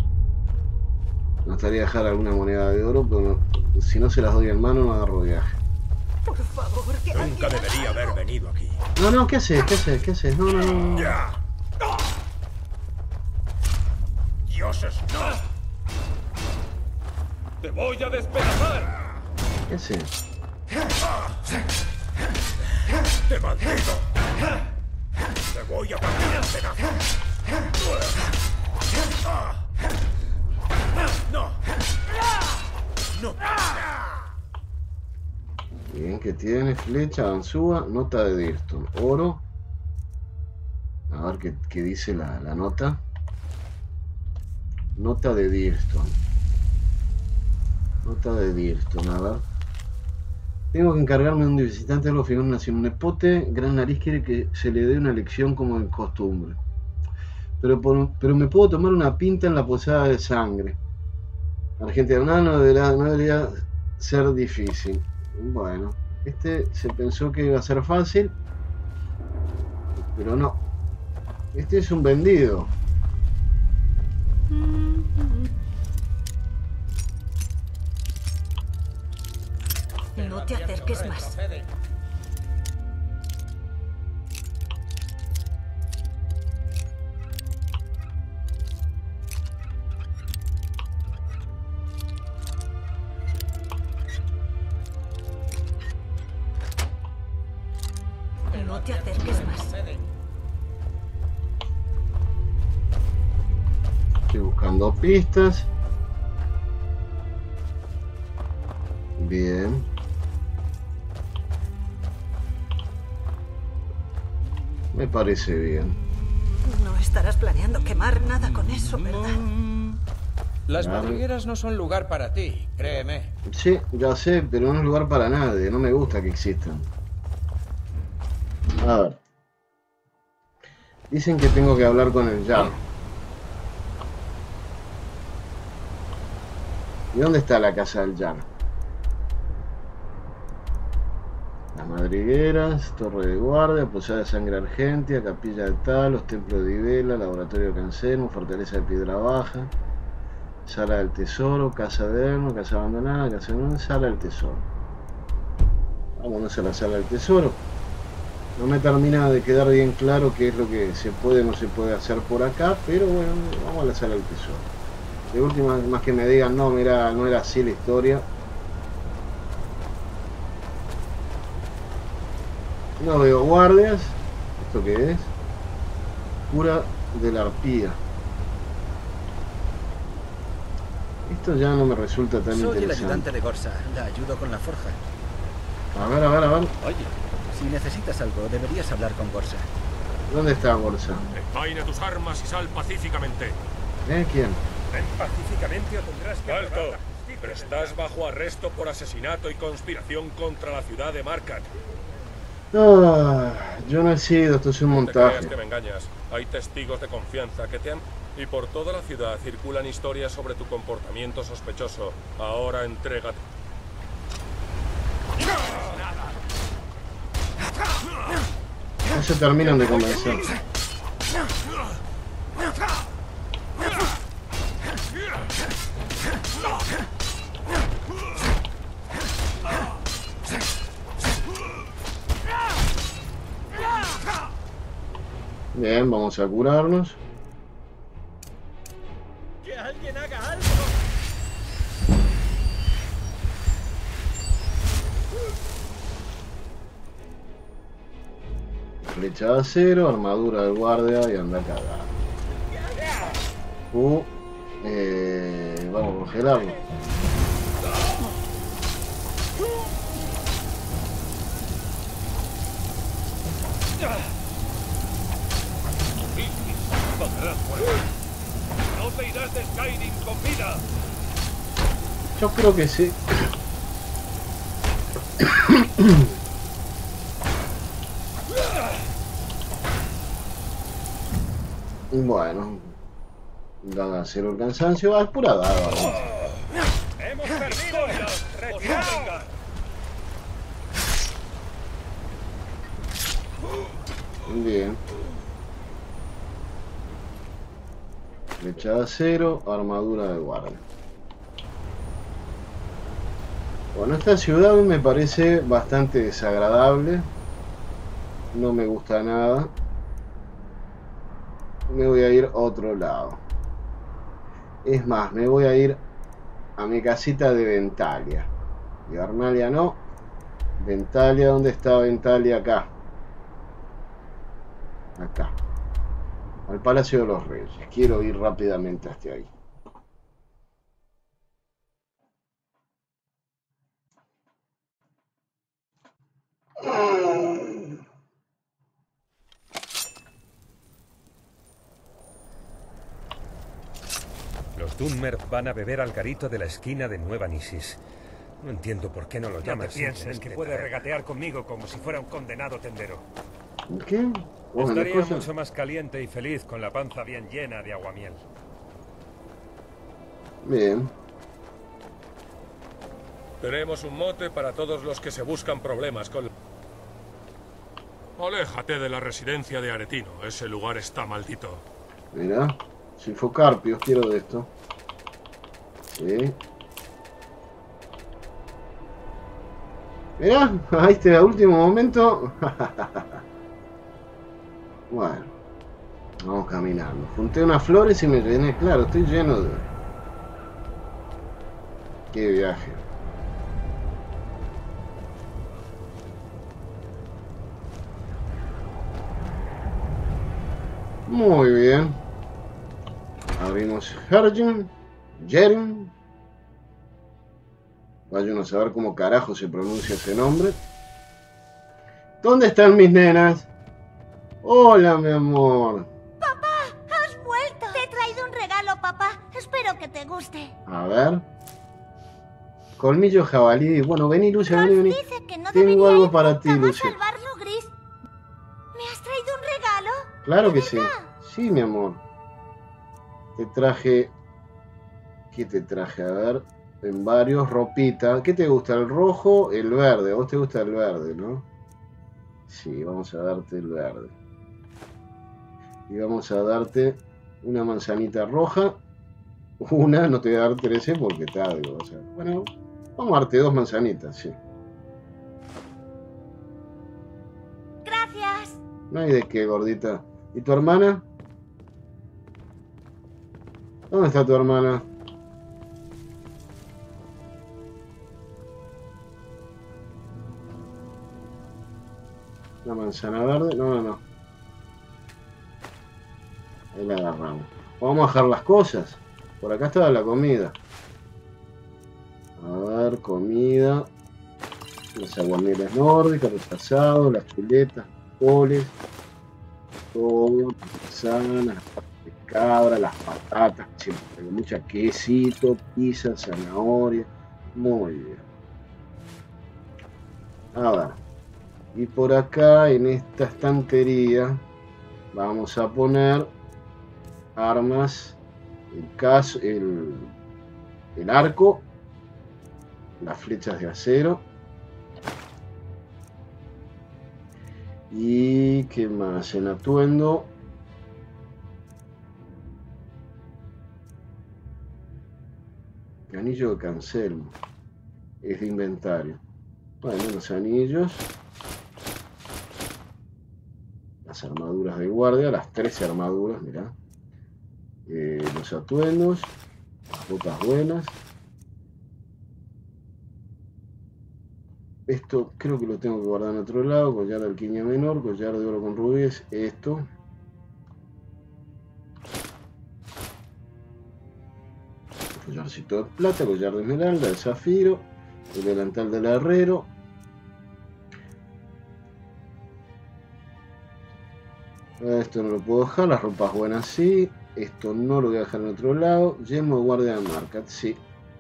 Me gustaría dejar alguna moneda de oro, pero no, si no se las doy en mano no agarro viaje. Por favor, que nunca debería haber venido aquí. No, ¿qué haces? ¿Qué haces? No. ¡Ya! ¡Dioses, no! ¡Te voy a despedazar! ¿Qué haces? ¡Te maldigo! ¡Te voy a partir en pedazos! ¡No! ¡No! Bien, que tiene flecha, ganzúa, nota de Dearston, oro. A ver qué dice la nota. Nota de Dearston. Nota de Dearston, a ver. Tengo que encargarme de un visitante de la figura nación. Un nepote, gran nariz quiere que se le dé una lección como de costumbre. Pero me puedo tomar una pinta en la posada de sangre. Argentina, no debería ser difícil. Bueno, este se pensó que iba a ser fácil, pero no. Este es un vendido. No te acerques más. No te acerques más. Estoy buscando pistas. Bien. Me parece bien. No estarás planeando quemar nada con eso, ¿verdad? Las madrigueras no son lugar para ti, créeme. Sí, ya sé, pero no es lugar para nadie. No me gusta que existan. A ver. Dicen que tengo que hablar con el Jarl. ¿Y dónde está la casa del Jarl? Las madrigueras, torre de guardia, posada de sangre argentia, capilla de Talos, templo de Ibela, laboratorio de Canceno, fortaleza de Piedra Baja, sala del tesoro, casa de Erno, casa abandonada, casa de sala del tesoro. Vámonos a la sala del tesoro. No me termina de quedar bien claro qué es lo que se puede o no se puede hacer por acá, pero bueno, vamos a la sala del tesoro. De última, más que me digan, no, mira, no era así la historia. No veo guardias. ¿Esto qué es? Cura de la arpía. Esto ya no me resulta tan interesante. Soy el ayudante de Gorsa. La ayudo con la forja. A ver. Oye, si necesitas algo, deberías hablar con Gorsa. ¿Dónde está Gorsa? Envaina tus armas y sal pacíficamente. ¿Quién? Ven pacíficamente o tendrás que... ¡Alto! Pero estás bajo arresto por asesinato y conspiración contra la ciudad de Markat. Yo no he sido, esto es un montaje. No te creas que me engañas. Hay testigos de confianza que te han... Y por toda la ciudad circulan historias sobre tu comportamiento sospechoso. Ahora entrégate. No se terminan de convencer. Bien, vamos a curarnos. ¡Que alguien haga algo! Flecha de acero, armadura del guardia y anda cagado. Vamos a congelarlo. No te irás de Skyrim con vida. Yo creo que sí. Bueno, daga acero el cansancio, es pura daga. ¡Hemos perdido! ¡Retiraos! Bien. Flecha de acero, armadura de guardia. Bueno, esta ciudad me parece bastante desagradable. No me gusta nada. Me voy a ir a otro lado. Es más, me voy a ir a mi casita de Ventalia. Y Arnalia no. Ventalia, ¿dónde está Ventalia? Acá. Acá. Al Palacio de los Reyes. Quiero ir rápidamente hasta ahí. Los Dunmer van a beber al garito de la esquina de Nueva Nisis. No entiendo por qué no lo llaman. No te pienses que puede regatear conmigo como si fuera un condenado tendero. ¿Qué? Estaría mucho más caliente y feliz con la panza bien llena de aguamiel. Bien. Tenemos un mote para todos los que se buscan problemas con... Aléjate de la residencia de Aretino. Ese lugar está maldito. Mira, Silfocarpios, quiero de esto. Sí. Mira, ahí está el último momento. Bueno, vamos caminando. Junté unas flores y me llené, claro, estoy lleno de... Qué viaje. Muy bien. Abrimos Jerin. Vaya uno a saber cómo carajo se pronuncia ese nombre. ¿Dónde están mis nenas? Hola, mi amor. ¡Papá! ¡Has vuelto! Te he traído un regalo, papá. Espero que te guste. A ver. Colmillo jabalí. Bueno, vení, Lucia, vení. Dice que no tengo algo para ti, Lucia. Salvarlo, Gris. ¿Me has traído un regalo? Claro que sí. Sí, mi amor. Te traje... ¿Qué te traje? A ver. En varios, ropita. ¿Qué te gusta? ¿El rojo? El verde. A vos te gusta el verde, ¿no? Sí, vamos a darte el verde. Y vamos a darte una manzanita roja. Una, no te voy a dar 13 porque te digo, o sea, bueno, vamos a darte 2 manzanitas, sí. Gracias. No hay de qué, gordita. ¿Y tu hermana? ¿Dónde está tu hermana? La manzana verde, no. Ahí la agarramos. Vamos a bajar las cosas. Por acá estaba la comida. A ver, comida. Los aguamieles nórdicas, los asados, las chuletas, coles. Todo, manzanas, las patas de cabra, las patatas, siempre mucha quesito, pizza, zanahoria. Muy bien. A ver. Y por acá, en esta estantería, vamos a poner armas, el arco, las flechas de acero. Y qué más, en atuendo. Anillo de Cancelmo. Es de inventario. Bueno, los anillos. Las armaduras de guardia, las 13 armaduras, mirá. Los atuendos, las botas buenas. Esto creo que lo tengo que guardar en otro lado. Collar de alquimia menor, collar de oro con rubíes. Esto. Collarcito de plata, collar de esmeralda, de zafiro. El delantal del herrero. Esto no lo puedo dejar, las ropas buenas sí. Esto no lo voy a dejar en otro lado. Yelmo de guardia de Markat, sí.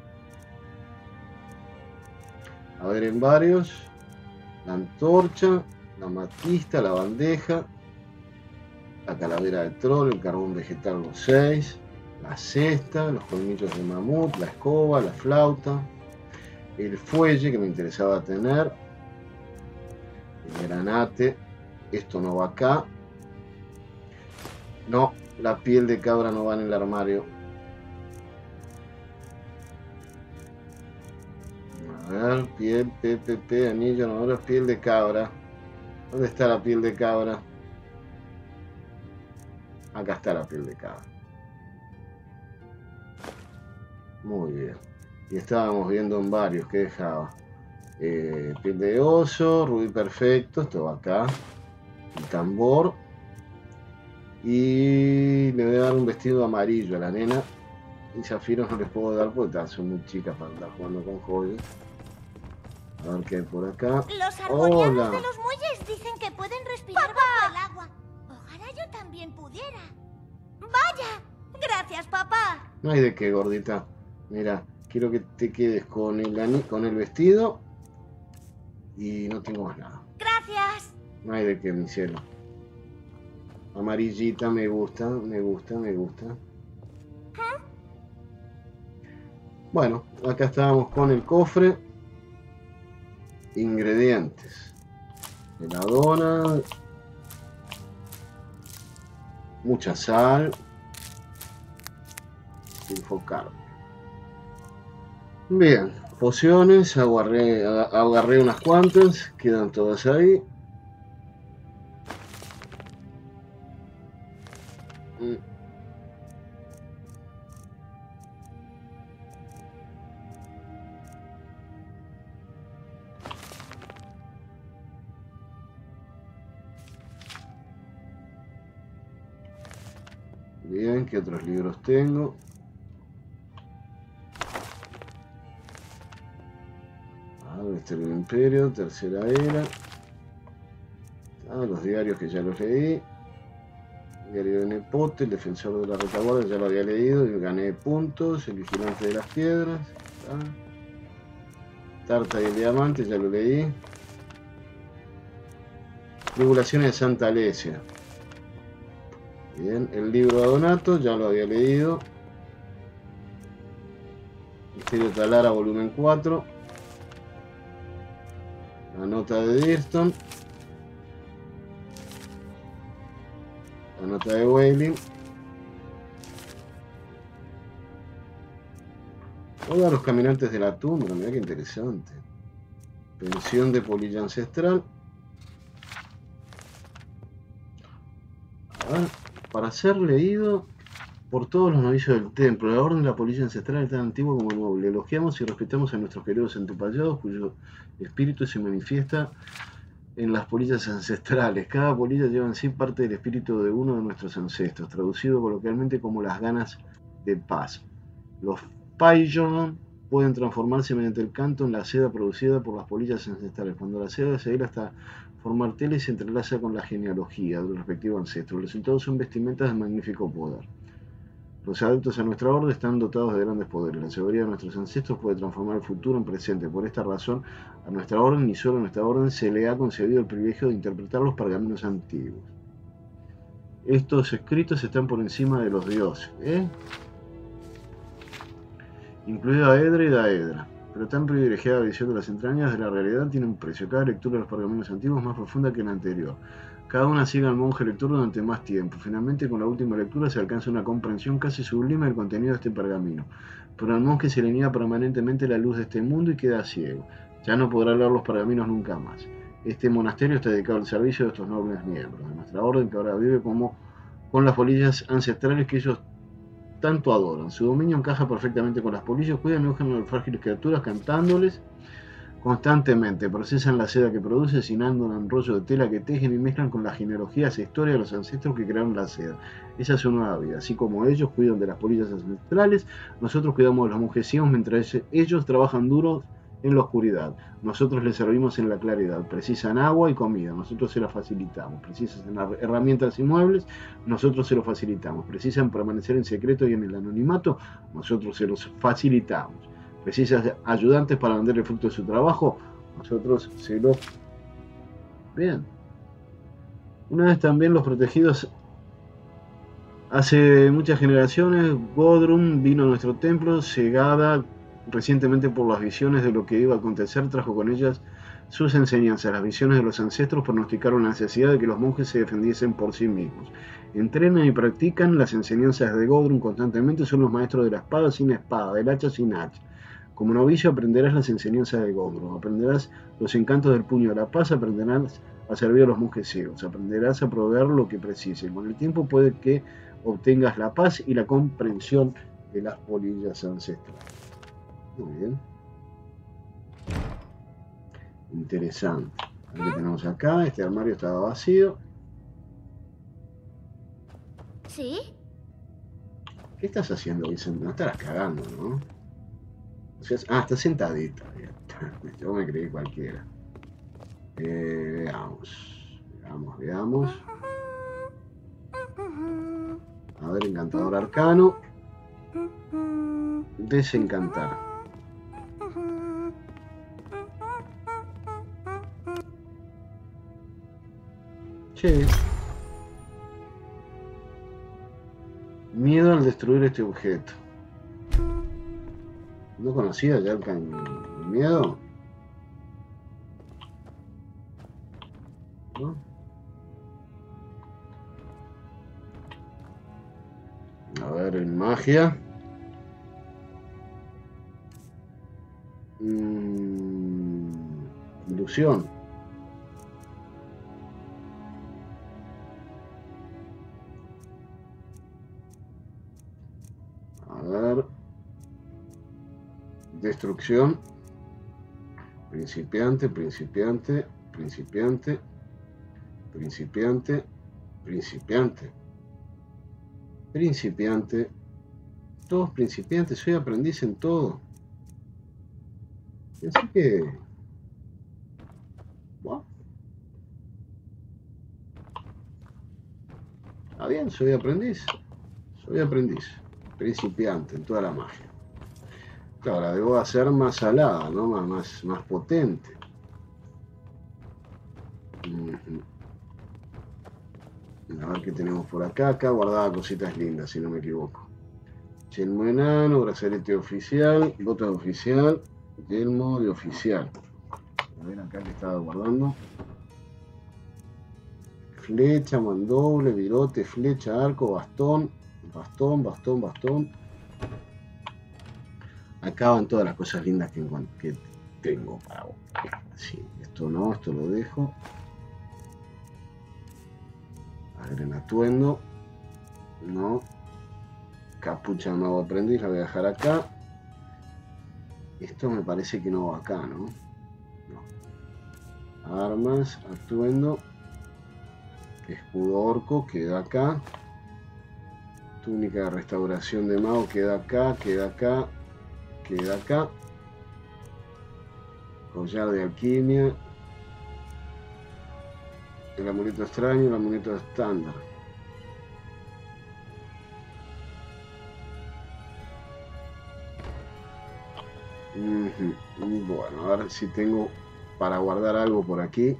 A ver, en varios. La antorcha, la matista, la bandeja. la calavera de troll, el carbón vegetal los 6, la cesta, los colmillos de mamut, la escoba, la flauta, el fuelle que me interesaba tener, el granate, esto no va acá, no, la piel de cabra no va en el armario. A ver, piel, PPP, anillo, no, ahora piel de cabra. ¿Dónde está la piel de cabra? Acá está la piel de cabra. Muy bien. Y estábamos viendo en varios que dejaba. Piel de oso, rubí perfecto, esto va acá. El tambor. Y le voy a dar un vestido amarillo a la nena. Y zafiros no les puedo dar porque son muy chicas para andar jugando con joyas. A ver qué hay por acá. Los argonianos de los muelles dicen que pueden respirar bajo el agua. Ojalá yo también pudiera. ¡Vaya! Gracias, papá. No hay de qué, gordita. Mira, quiero que te quedes con el vestido. Y no tengo más nada. Gracias. No hay de qué, mi cielo. Amarillita, me gusta, me gusta, me gusta. Bueno, acá estábamos con el cofre. Ingredientes. Heladona. Mucha sal. Enfocar. Bien, pociones. Agarré unas cuantas. Quedan todas ahí. Bien, ¿qué otros libros tengo? Misterio del Imperio, Tercera Era. Los diarios que ya los leí. Diario de Nepote, el defensor de la retaguardia, ya lo había leído y gané puntos. El vigilante de las piedras. Tarta y el diamante, ya lo leí. Tribulaciones de Santa Alesia. Bien, el libro de Donato, ya lo había leído. Misterio de Talara, volumen 4. La nota de Dearston. La nota de Wailing. Oiga, los caminantes de la tumba, mira qué interesante. Pensión de polilla ancestral. A ver, para ser leído por todos los novicios del templo, la orden de la polilla ancestral es tan antigua como noble. Elogiamos y respetamos a nuestros queridos antepasados, cuyo espíritu se manifiesta en las polillas ancestrales. Cada polilla lleva en sí parte del espíritu de uno de nuestros ancestros, traducido coloquialmente como las ganas de paz. Los Paillon pueden transformarse mediante el canto en la seda producida por las polillas ancestrales. Cuando la seda se hila hasta formar tela y se entrelaza con la genealogía del respectivo ancestro. Los resultados son vestimentas de magnífico poder. Los adeptos a nuestra orden están dotados de grandes poderes. La sabiduría de nuestros ancestros puede transformar el futuro en presente. Por esta razón, a nuestra orden, y solo a nuestra orden, se le ha concedido el privilegio de interpretar los pergaminos antiguos. Estos escritos están por encima de los dioses, incluido Aedra y Daedra. Pero tan privilegiada visión de las entrañas de la realidad tiene un precio. Cada lectura de los pergaminos antiguos es más profunda que la anterior. Cada una sigue al monje lector durante más tiempo. Finalmente, con la última lectura se alcanza una comprensión casi sublime del contenido de este pergamino. Pero al monje se le niega permanentemente la luz de este mundo y queda ciego. Ya no podrá leer los pergaminos nunca más. Este monasterio está dedicado al servicio de estos nobles miembros de nuestra orden, que ahora vive como con las polillas ancestrales que ellos tanto adoran. Su dominio encaja perfectamente con las polillas, cuidan y educan a las frágiles criaturas cantándoles constantemente. Procesan la seda que produce, hacinando un rollo de tela que tejen y mezclan con las genealogías e historias de los ancestros que crearon la seda. Esa es su nueva vida. Así como ellos cuidan de las polillas ancestrales, nosotros cuidamos de los monjes ciegos mientras ellos trabajan duros en la oscuridad. Nosotros les servimos en la claridad. Precisan agua y comida, nosotros se las facilitamos. Precisan herramientas y muebles, nosotros se los facilitamos. Precisan permanecer en secreto y en el anonimato, nosotros se los facilitamos. Precisan ayudantes para vender el fruto de su trabajo, nosotros se los... Bien. Una vez también los protegidos Hace muchas generaciones, Godrun vino a nuestro templo, cegada recientemente por las visiones de lo que iba a acontecer, trajo con ellas sus enseñanzas. Las visiones de los ancestros pronosticaron la necesidad de que los monjes se defendiesen por sí mismos. Entrenan y practican las enseñanzas de Godrun constantemente, son los maestros de la espada sin espada, del hacha sin hacha. Como novicio aprenderás las enseñanzas de Godrun, aprenderás los encantos del puño de la paz, aprenderás a servir a los monjes ciegos, aprenderás a proveer lo que precisen. Con el tiempo puede que obtengas la paz y la comprensión de las polillas ancestrales. Muy bien. Interesante. A ver qué tenemos acá. Este armario estaba vacío. ¿Sí? ¿Qué estás haciendo, Vicente? No estarás cagando, ¿no? O sea, estás sentadito. Yo me creí cualquiera. Veamos. A ver, encantador arcano. Desencantar. Che. Miedo al destruir este objeto. ¿No conocía ya el miedo? ¿No? A ver, en magia. Ilusión. A ver. Destrucción. Principiante. Todos principiantes, soy aprendiz en todo. Así que... Bueno. Está bien, soy aprendiz. Principiante en toda la magia. Claro, la debo hacer más salada, ¿no? Más potente. A ver qué tenemos por acá. Acá guardaba cositas lindas, si no me equivoco. Yelmo enano, brazalete oficial, botas de oficial, yelmo de oficial. A ver acá que estaba guardando. Flecha, mandoble, virote, flecha, arco, bastón. Acá van todas las cosas lindas que tengo para vos. Sí, esto no, esto lo dejo. A ver, en atuendo. No. Capucha de mago aprendiz, la voy a dejar acá. Esto me parece que no va acá, ¿no? No. Armas, atuendo. Escudo orco, queda acá. Túnica de restauración de mago, queda acá. Collar de alquimia. El amuleto extraño, el amuleto estándar. Bueno, a ver si tengo para guardar algo por aquí.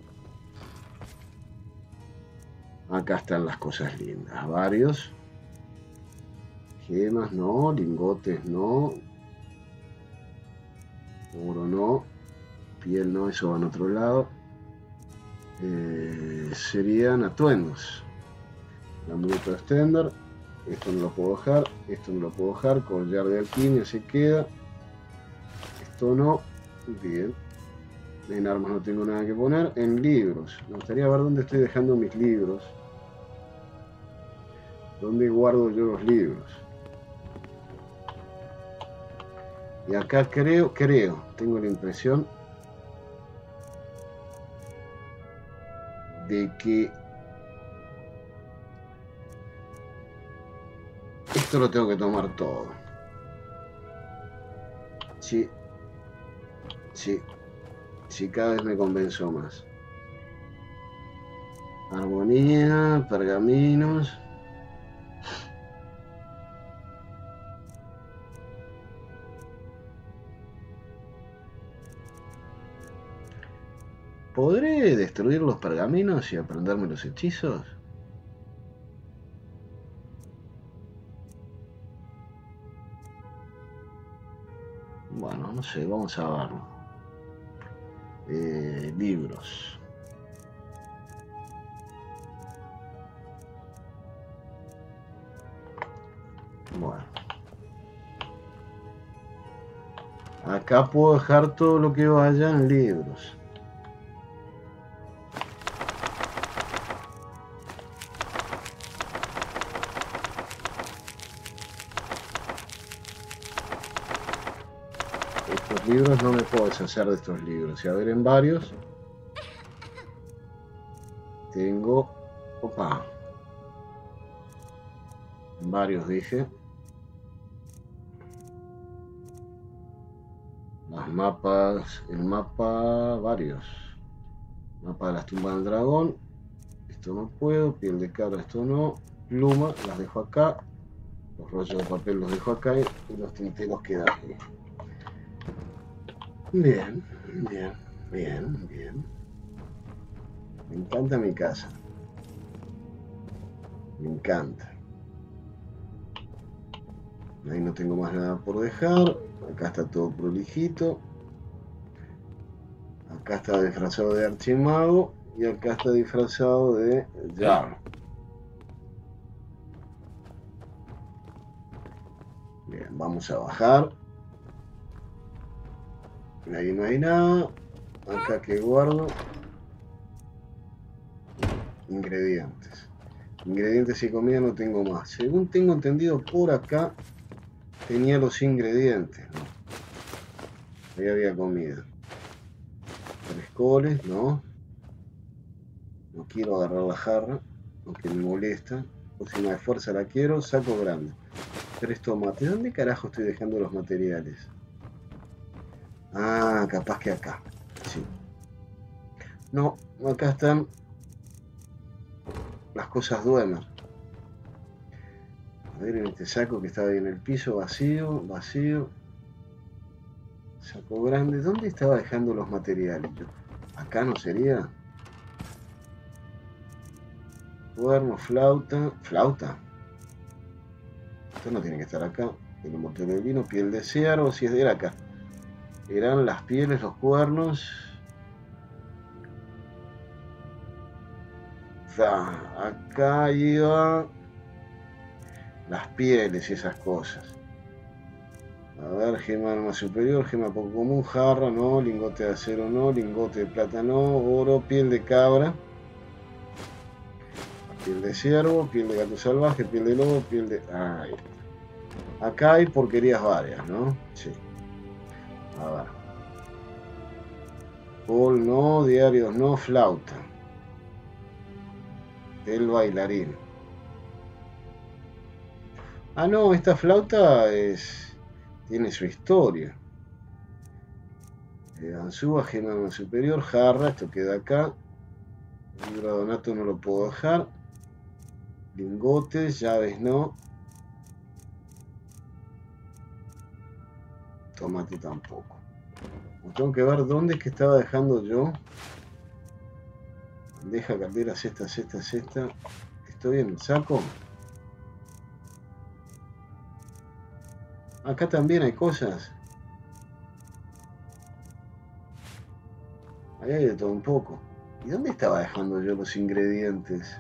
Acá están las cosas lindas, varios. Gemas no, lingotes no. Oro no. Piel no, eso va en otro lado. Serían atuendos. El amuleto de estándar. Esto no lo puedo dejar. Collar de alquimia se queda. Esto no. Bien. En armas no tengo nada que poner. En libros. Me gustaría ver dónde estoy dejando mis libros. ¿Dónde guardo yo los libros? Y acá creo, tengo la impresión de que esto lo tengo que tomar todo. Sí, cada vez me convenzo más. Armonía, pergaminos. ¿Podré destruir los pergaminos y aprenderme los hechizos? Bueno, no sé, vamos a verlo. Libros. Bueno. Acá puedo dejar todo lo que vaya en libros. Estos libros no me puedo deshacer de estos libros. Y a ver, en varios tengo... Opa. En varios dije. Los mapas, el mapa, varios. Mapa de las tumbas del dragón. Esto no puedo, piel de cabra, esto no. Pluma, las dejo acá. Los rollos de papel los dejo acá y los tinteros quedan aquí. Bien, bien, bien, bien. Me encanta mi casa. Me encanta. Ahí no tengo más nada por dejar. Acá está todo prolijito. Acá está disfrazado de archimago. Y acá está disfrazado de Jarl. Bien, vamos a bajar. Ahí no hay nada. Acá que guardo. Ingredientes. Ingredientes y comida no tengo más. Según tengo entendido, por acá tenía los ingredientes, ¿no? Ahí había comida. 3 coles, no. No quiero agarrar la jarra, aunque me molesta. O si no hay fuerza la quiero, saco grande. 3 tomates. ¿Dónde carajo estoy dejando los materiales? Ah, capaz que acá. Sí. No, acá están las cosas Dwemer. A ver, en este saco que estaba ahí en el piso, vacío, vacío. Saco grande. ¿Dónde estaba dejando los materiales? Acá no sería. Cuerno, flauta. Flauta. Esto no tiene que estar acá. El motor del vino, piel de ciervo, si es de acá. Eran las pieles, los cuernos. Acá iba las pieles y esas cosas. A ver, gema arma superior, gema poco común, jarra, no, lingote de acero, no, lingote de plata, no, oro, piel de cabra, piel de ciervo, piel de gato salvaje, piel de lobo, piel de... Ahí. Acá hay porquerías varias, ¿no? Sí. A ver. Paul no, diarios no, flauta. El bailarín. Ah, no, esta flauta tiene su historia. Ganzúa, gema superior, jarra, esto queda acá. Libro de donato no lo puedo dejar. Lingotes, llaves no. Tomate tampoco. Tengo que ver dónde es que estaba dejando yo. Deja caldera, cesta. ¿Estoy en el saco? Acá también hay cosas. Ahí hay de todo un poco. ¿Y dónde estaba dejando yo los ingredientes?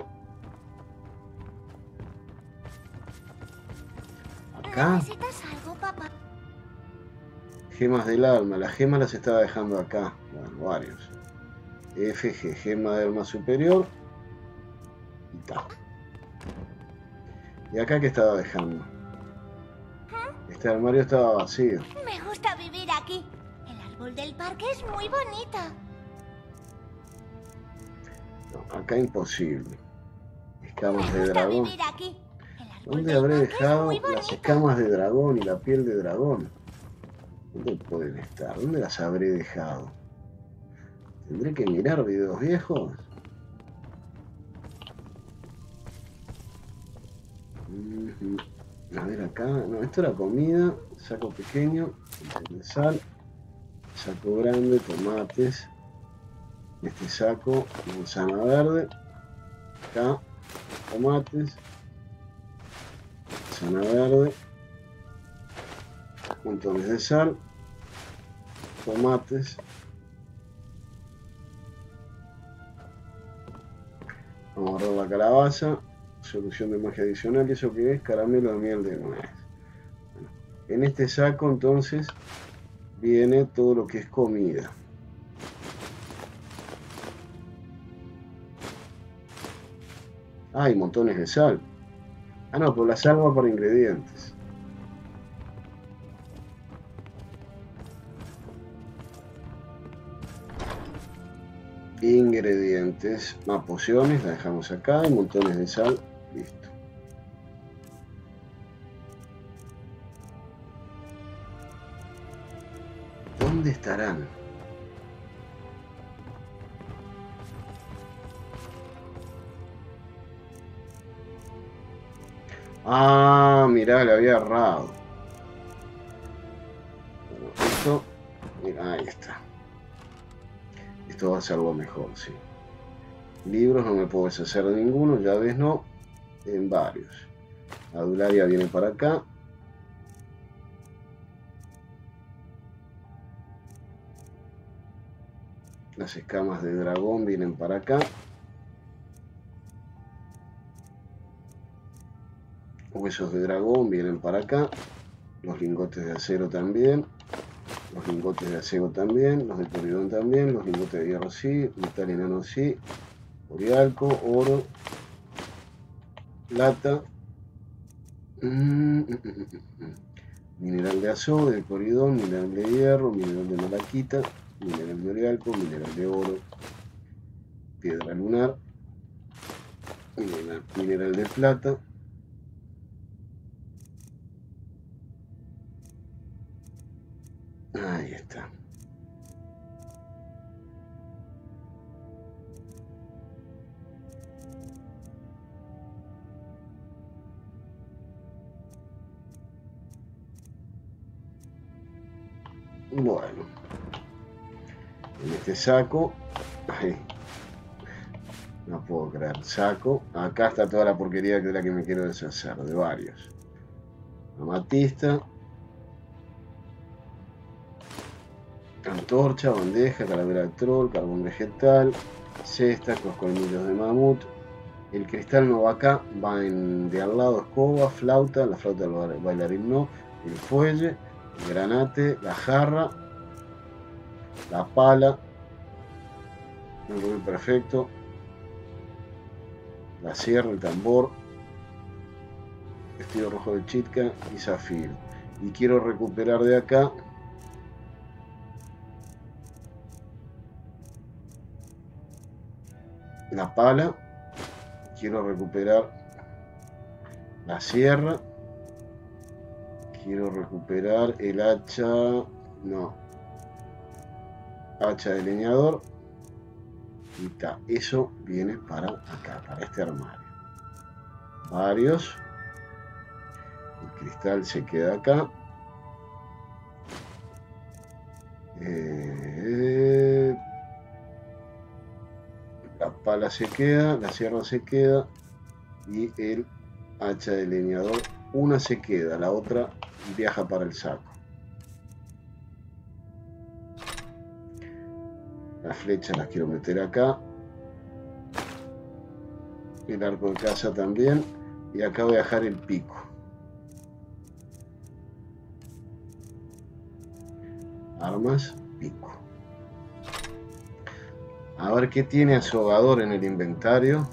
Acá. ¿Necesitas algo, papá? Gemas del alma. Las gemas las estaba dejando acá. Bueno, varios. FG, gema de alma superior. Y tal. ¿Y acá qué estaba dejando? Este armario estaba vacío. Me gusta vivir aquí. El árbol del parque es muy bonito. No, acá imposible. Escamas de dragón. Vivir aquí. ¿Dónde habré dejado las escamas de dragón y la piel de dragón? ¿Dónde pueden estar? ¿Dónde las habré dejado? ¿Tendré que mirar videos viejos? A ver acá. No, esto era comida. Saco pequeño. De sal. Saco grande. Tomates. Este saco. Manzana verde. Acá. Tomates. Manzana verde. Montones de sal. tomates. Vamos a agarrar la calabaza. Solución de magia adicional. ¿Y eso qué es? Caramelo de miel de nuez. Bueno, en este saco entonces viene todo lo que es comida. Hay montones de sal. Ah, no, pero la sal va por ingredientes. Ingredientes, más pociones, la dejamos acá, hay montones de sal, listo. ¿Dónde estarán? Ah, mirá, le había errado. Bueno, esto, mira, ahí está. Esto va a ser lo mejor, sí. Libros no me puedo deshacer de ninguno, llaves no, en varios. Adularia viene para acá. Las escamas de dragón vienen para acá. Huesos de dragón vienen para acá. Los lingotes de acero también. Los lingotes de acero también, los de Poridón también, los lingotes de hierro sí, metal enano sí, orialco, oro, plata, mineral de azur, de Poridón, mineral de hierro, mineral de malaquita, mineral de orialco, mineral de oro, piedra lunar, mineral de plata. Ahí está. Bueno, en este saco, ahí, no puedo creer, saco, acá está toda la porquería de la que me quiero deshacer, de varios. Amatista. Antorcha, bandeja, calavera de troll, carbón vegetal, cesta, los colmillos de mamut. El cristal no va acá, va en de al lado, escoba, flauta, la flauta del bailarín no, el fuelle, el granate, la jarra, la pala, el rubí perfecto, la sierra, el tambor, vestido rojo de chitka y zafiro. Y quiero recuperar de acá la pala, quiero recuperar la sierra, quiero recuperar el hacha, no, hacha de leñador, y está, eso viene para acá, para este armario. Varios, el cristal se queda acá. La pala se queda, la sierra se queda y el hacha de leñador, una se queda, la otra viaja para el saco. Las flechas las quiero meter acá. El arco de caza también. Y acá voy a dejar el pico. Armas, pico. A ver qué tiene asogador en el inventario.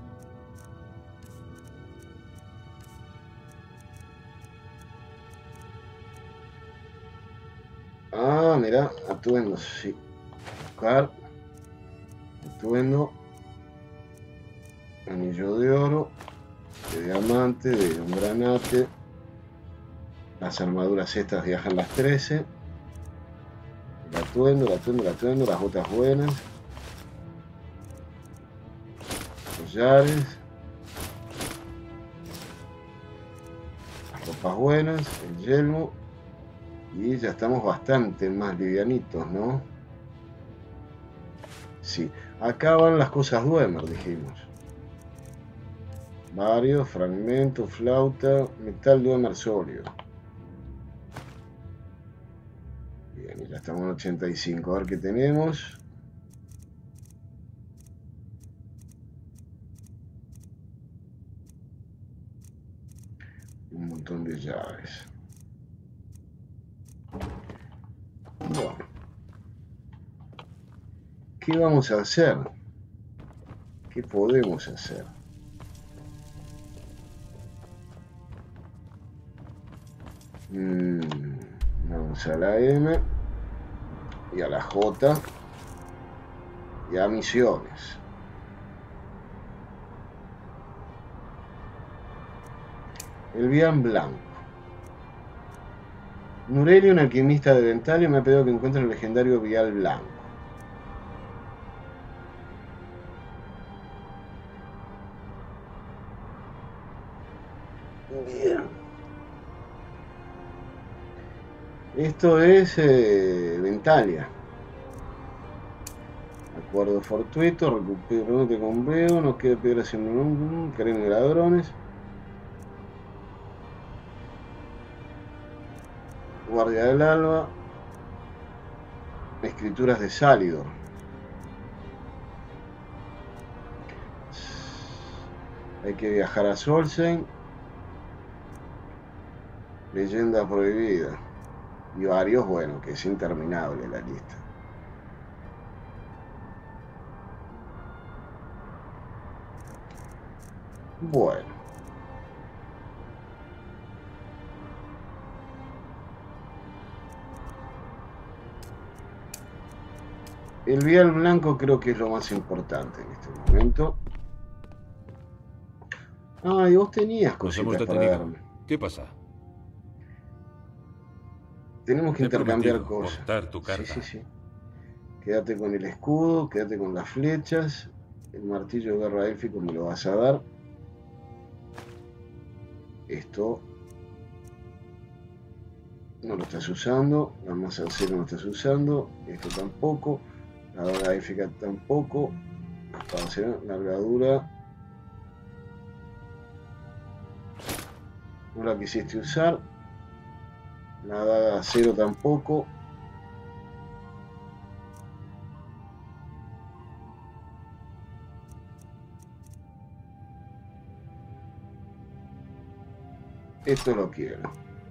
Ah, mira, atuendos, sí. Buscar. Atuendo. Anillo de oro. De diamante, de un granate. Las armaduras estas viajan las 13. El atuendo, el atuendo, el atuendo. Las botas buenas. Collares. Las ropas buenas. El yelmo. Y ya estamos bastante más livianitos, ¿no? Sí. Acá van las cosas Dwemer, dijimos. Varios, fragmentos, flauta, metal Dwemer sólido. Bien, y la estamos en 85. A ver qué tenemos. Un montón de llaves. Bueno. ¿Qué vamos a hacer? ¿Qué podemos hacer? Vamos a la M y a la J y a misiones. El vial blanco. Nureli, un alquimista de Ventalia, me ha pedido que encuentre el legendario vial blanco. Bien. Esto es Ventalia. Acuerdo fortuito, reúnete con Veo, nos queda piedra sin un creen de ladrones. Guardia del Alba. Escrituras de Salidor. Hay que viajar a Solstheim. Leyenda prohibida. Y varios, bueno, que es interminable la lista. Bueno. El vial blanco creo que es lo más importante en este momento. Ah, y vos tenías cositas para darme. ¿Qué pasa? Tenemos que intercambiar cosas. Portar tu carta. Sí, sí, sí. Quédate con el escudo, quédate con las flechas. El martillo de guerra élfico me lo vas a dar. Esto no lo estás usando. La masa acero no lo estás usando. Esto tampoco. La daga élfica tampoco. Espada acero, largadura. No la quisiste usar. La daga acero tampoco. Esto lo quiero.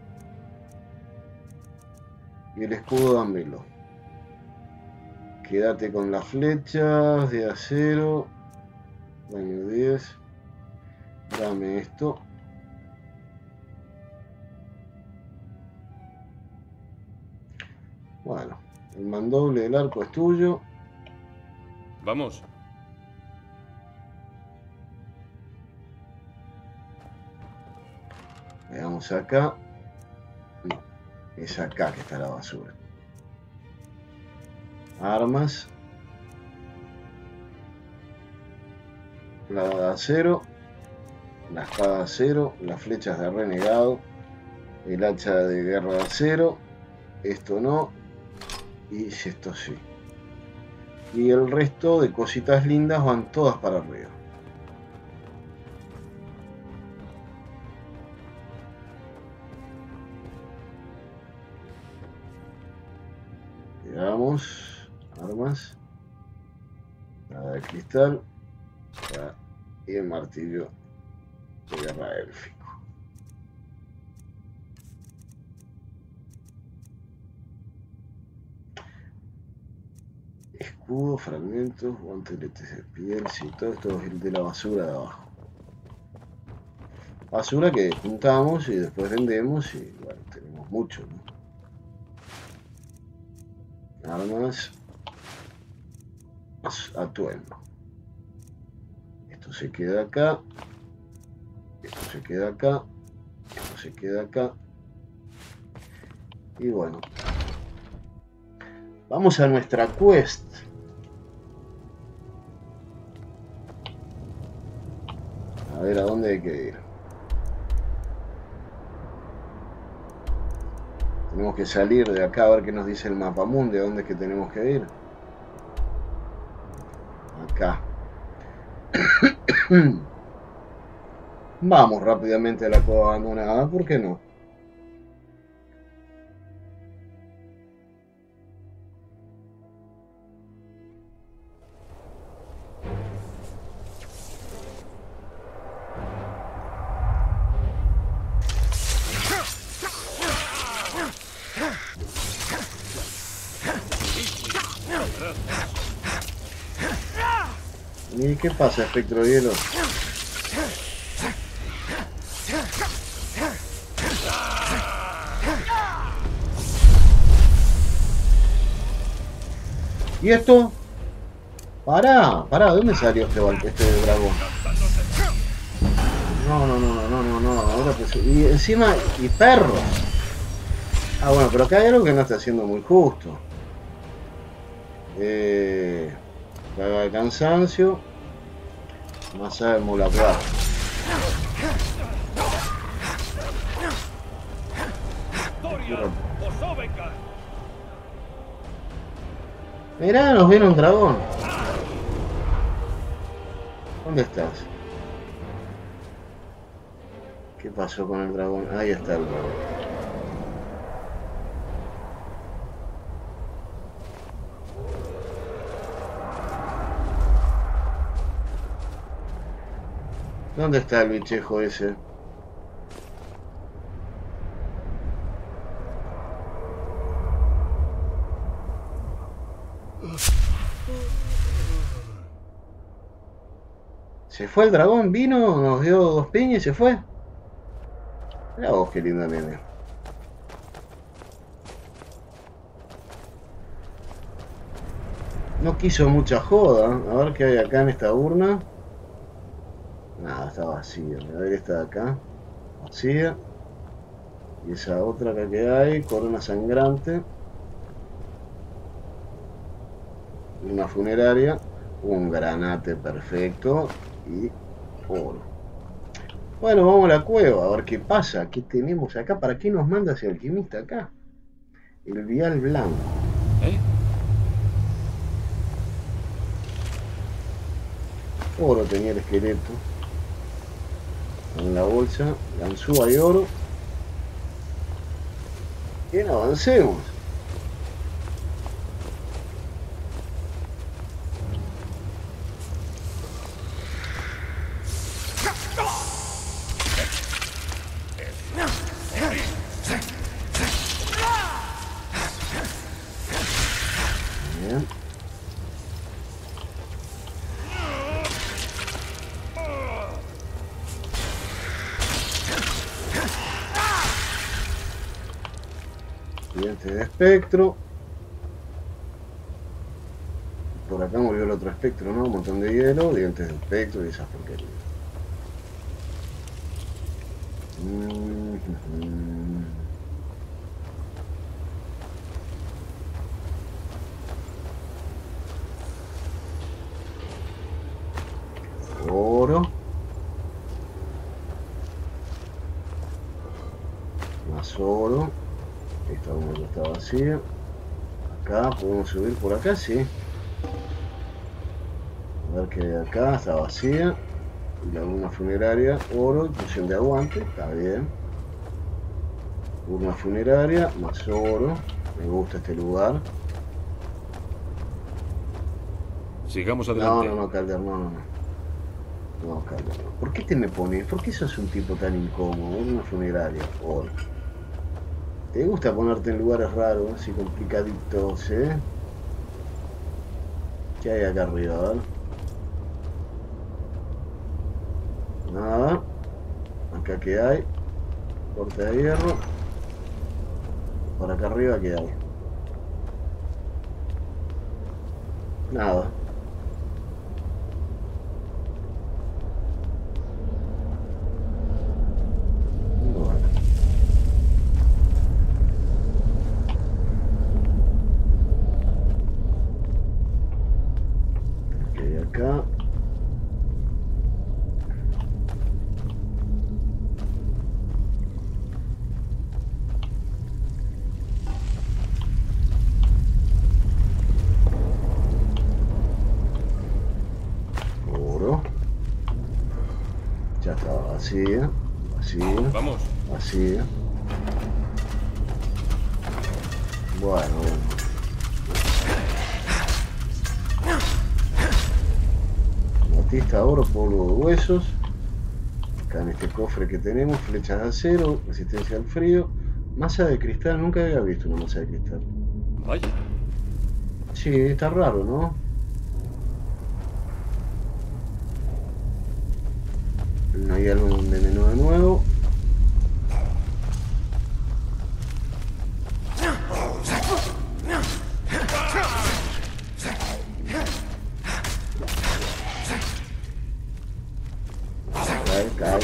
Y el escudo dámelo. Quédate con las flechas de acero. Daño 10. Dame esto. Bueno, el mandoble del arco es tuyo. Vamos. Veamos acá. No, es acá que está la basura. Armas. La daga de acero. La espada de acero. Las flechas de renegado. El hacha de guerra de acero. Esto no. Y esto sí. Y el resto de cositas lindas van todas para arriba. Veamos. Armas. Nada de cristal. Y el martillo de guerra élfico. Escudo, fragmentos, guanteletes de piel, sí, todo esto es el de la basura de abajo. Basura que juntamos y después vendemos y bueno, tenemos mucho, ¿no? Armas. Atuendo. Esto se queda acá. Esto se queda acá. Esto se queda acá. Y bueno. Vamos a nuestra quest. A ver a dónde hay que ir. Tenemos que salir de acá a ver qué nos dice el mapa mundi. ¿A dónde es que tenemos que ir? Acá. Vamos rápidamente a la cueva abandonada. ¿Por qué no? ¿Y qué pasa, espectro de hielo? ¿Y esto? Pará, ¿de dónde salió este dragón? No, ahora pues, y encima, y perros. Ah, bueno, pero acá hay algo que no está siendo muy justo. Carga de cansancio. Masa de mulacuar. Mirá, nos viene un dragón. ¿Dónde estás? ¿Qué pasó con el dragón? Ahí está el dragón. ¿Dónde está el bichejo ese? Se fue el dragón, vino, nos dio 2 piñas y se fue. Mirá vos, qué linda nene. No quiso mucha joda. A ver qué hay acá en esta urna. Nada, está vacía. A ver, esta de acá. Vacía. Y esa otra acá que hay. Corona sangrante. Una funeraria. Un granate perfecto. Y oro. Bueno, vamos a la cueva. A ver qué pasa. ¿Qué tenemos acá? ¿Para qué nos manda ese alquimista acá? El vial blanco. Oro tenía el esqueleto. En la bolsa, ganzúa y oro. Bien, avancemos. Bien. Dientes de espectro. Por acá murió el otro espectro, ¿no? Un montón de hielo, dientes de espectro y esas porquerías. Oro. Más oro. Esta una ya está vacía. Acá podemos subir por acá, sí. A ver qué hay acá, está vacía. Y la urna funeraria, oro, poción de aguante, está bien. Urna funeraria, más oro. Me gusta este lugar. Sigamos adelante. No, Calder, no. No, Calder, no. ¿Por qué te me pones? ¿Por qué sos un tipo tan incómodo? Urna funeraria, oro. ¿Te gusta ponerte en lugares raros, así complicaditos, eh? ¿Qué hay acá arriba? A ver. Nada. Acá que hay. Corte de hierro. Por acá arriba que hay. Nada. Acá. Oro. Ya está vacía. Vamos. Vacía. Bueno. Batista, oro, polvo de huesos. Acá en este cofre que tenemos, flechas de acero, resistencia al frío, masa de cristal. Nunca había visto una masa de cristal. Vaya. Sí, está raro, ¿no? No hay algo en un veneno de nuevo. Cae.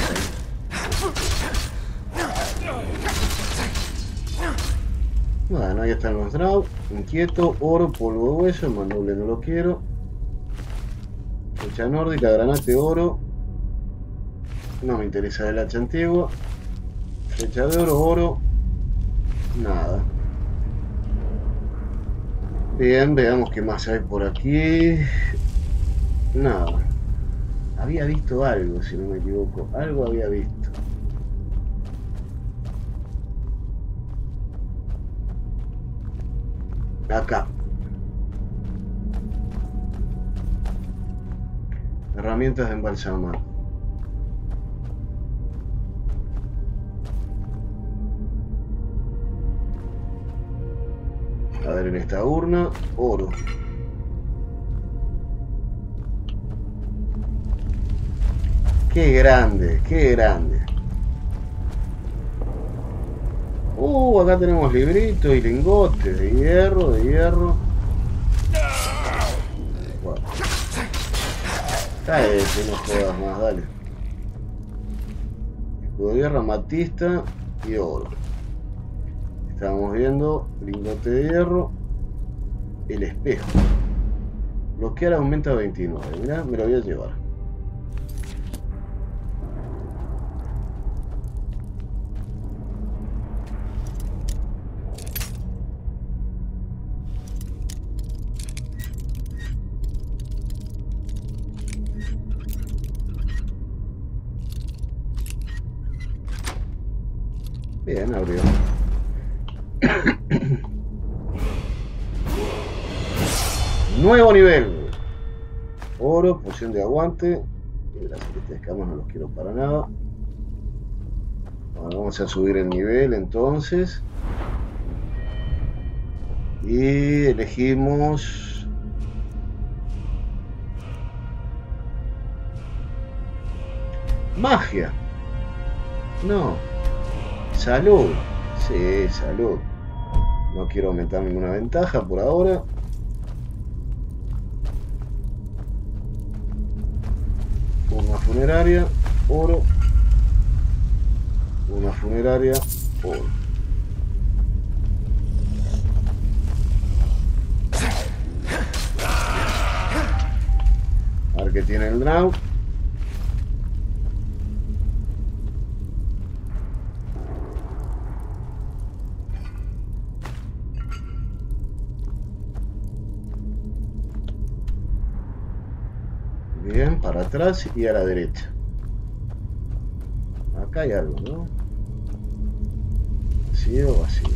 Bueno, ahí están los draw. Inquieto, oro, polvo de hueso, el mandoble no lo quiero. Flecha nórdica, granate, oro. No me interesa el hacha antigua. Flecha de oro, oro. Nada. Bien, veamos qué más hay por aquí. Nada. Había visto algo, si no me equivoco. Algo había visto. Acá. Herramientas de embalsamar. A ver, en esta urna, oro. Qué grande, qué grande. Acá tenemos libritos y lingotes de hierro, Bueno. Cállate, no jodas más, dale. Escudo de guerra, amatista y oro. Estábamos viendo lingote de hierro, el espejo. Bloquear aumenta a 29. Mirá, me lo voy a llevar. Bien, abrió. Nuevo nivel. Oro, poción de aguante. Las siete escamas no los quiero para nada. Bueno, vamos a subir el nivel entonces. Y elegimos... magia. No. Salud. Sí, salud. No quiero aumentar ninguna ventaja por ahora. Una funeraria, oro. Una funeraria, oro. A ver qué tiene el draw. Bien, para atrás y a la derecha. Acá hay algo, ¿no? Vacío, vacío.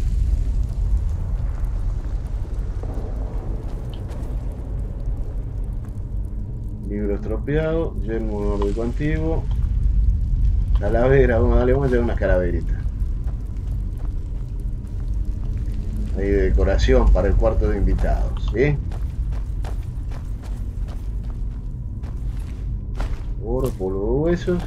Libro estropeado, yelmo nórdico antiguo. Calavera, vamos a llevar una calaverita. Ahí de decoración para el cuarto de invitados, ¿sí? Oro, polvo de huesos.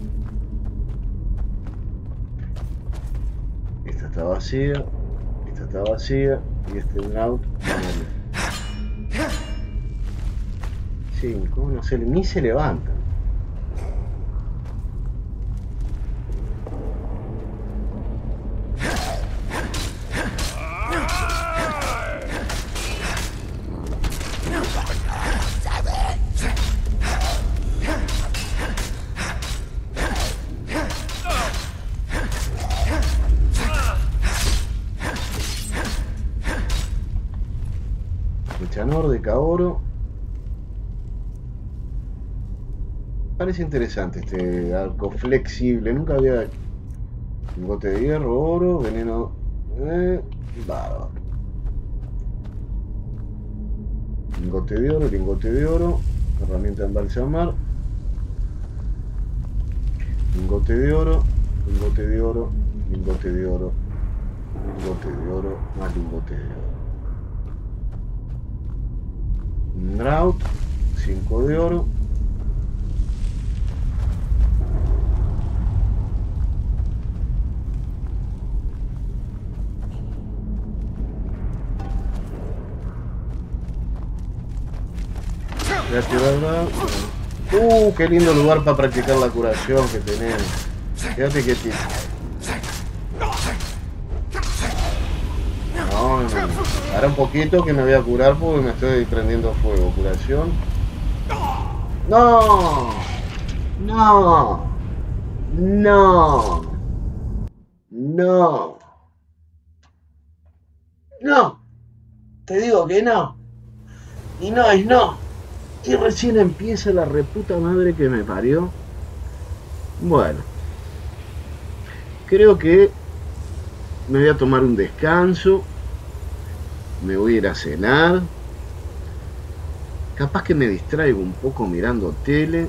Esta está vacía. Esta está vacía. Y este draut. 5. No sé, ni se levanta. Nórdica, oro. Parece interesante este arco flexible. Nunca había... lingote de hierro, oro, veneno... bárbaro. Lingote de oro. Herramienta de embalsamar. Lingote de oro. Lingote de oro. Lingote de oro. Lingote de oro. Más lingote de oro. Drought, 5 de oro. Qué lindo lugar para practicar la curación que tenemos. Fíjate que sí. No. Ahora un poquito que me voy a curar porque me estoy prendiendo fuego. Curación. No. Te digo que no. Y no es no. Y recién empieza la reputa madre que me parió. Bueno. Creo que me voy a tomar un descanso. Me voy a ir a cenar. Capaz que me distraigo un poco mirando tele.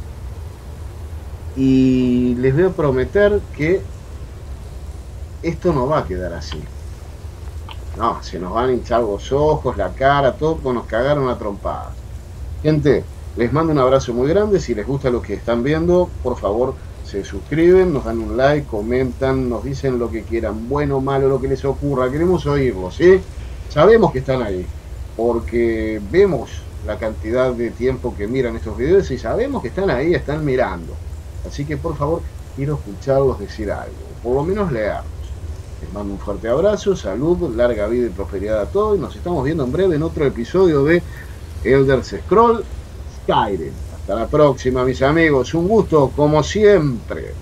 Y les voy a prometer que esto no va a quedar así. No, se nos van a hinchar los ojos, la cara, todo, pues nos cagaron a trompadas. Gente, les mando un abrazo muy grande. Si les gusta lo que están viendo, por favor, se suscriben, nos dan un like, comentan, nos dicen lo que quieran, bueno o malo, lo que les ocurra. Queremos oírlos, ¿sí? Sabemos que están ahí, porque vemos la cantidad de tiempo que miran estos videos y sabemos que están ahí, están mirando. Así que, por favor, quiero escucharlos decir algo, por lo menos leerlos. Les mando un fuerte abrazo, salud, larga vida y prosperidad a todos. Y nos estamos viendo en breve en otro episodio de Elder Scrolls Skyrim. Hasta la próxima, mis amigos. Un gusto, como siempre.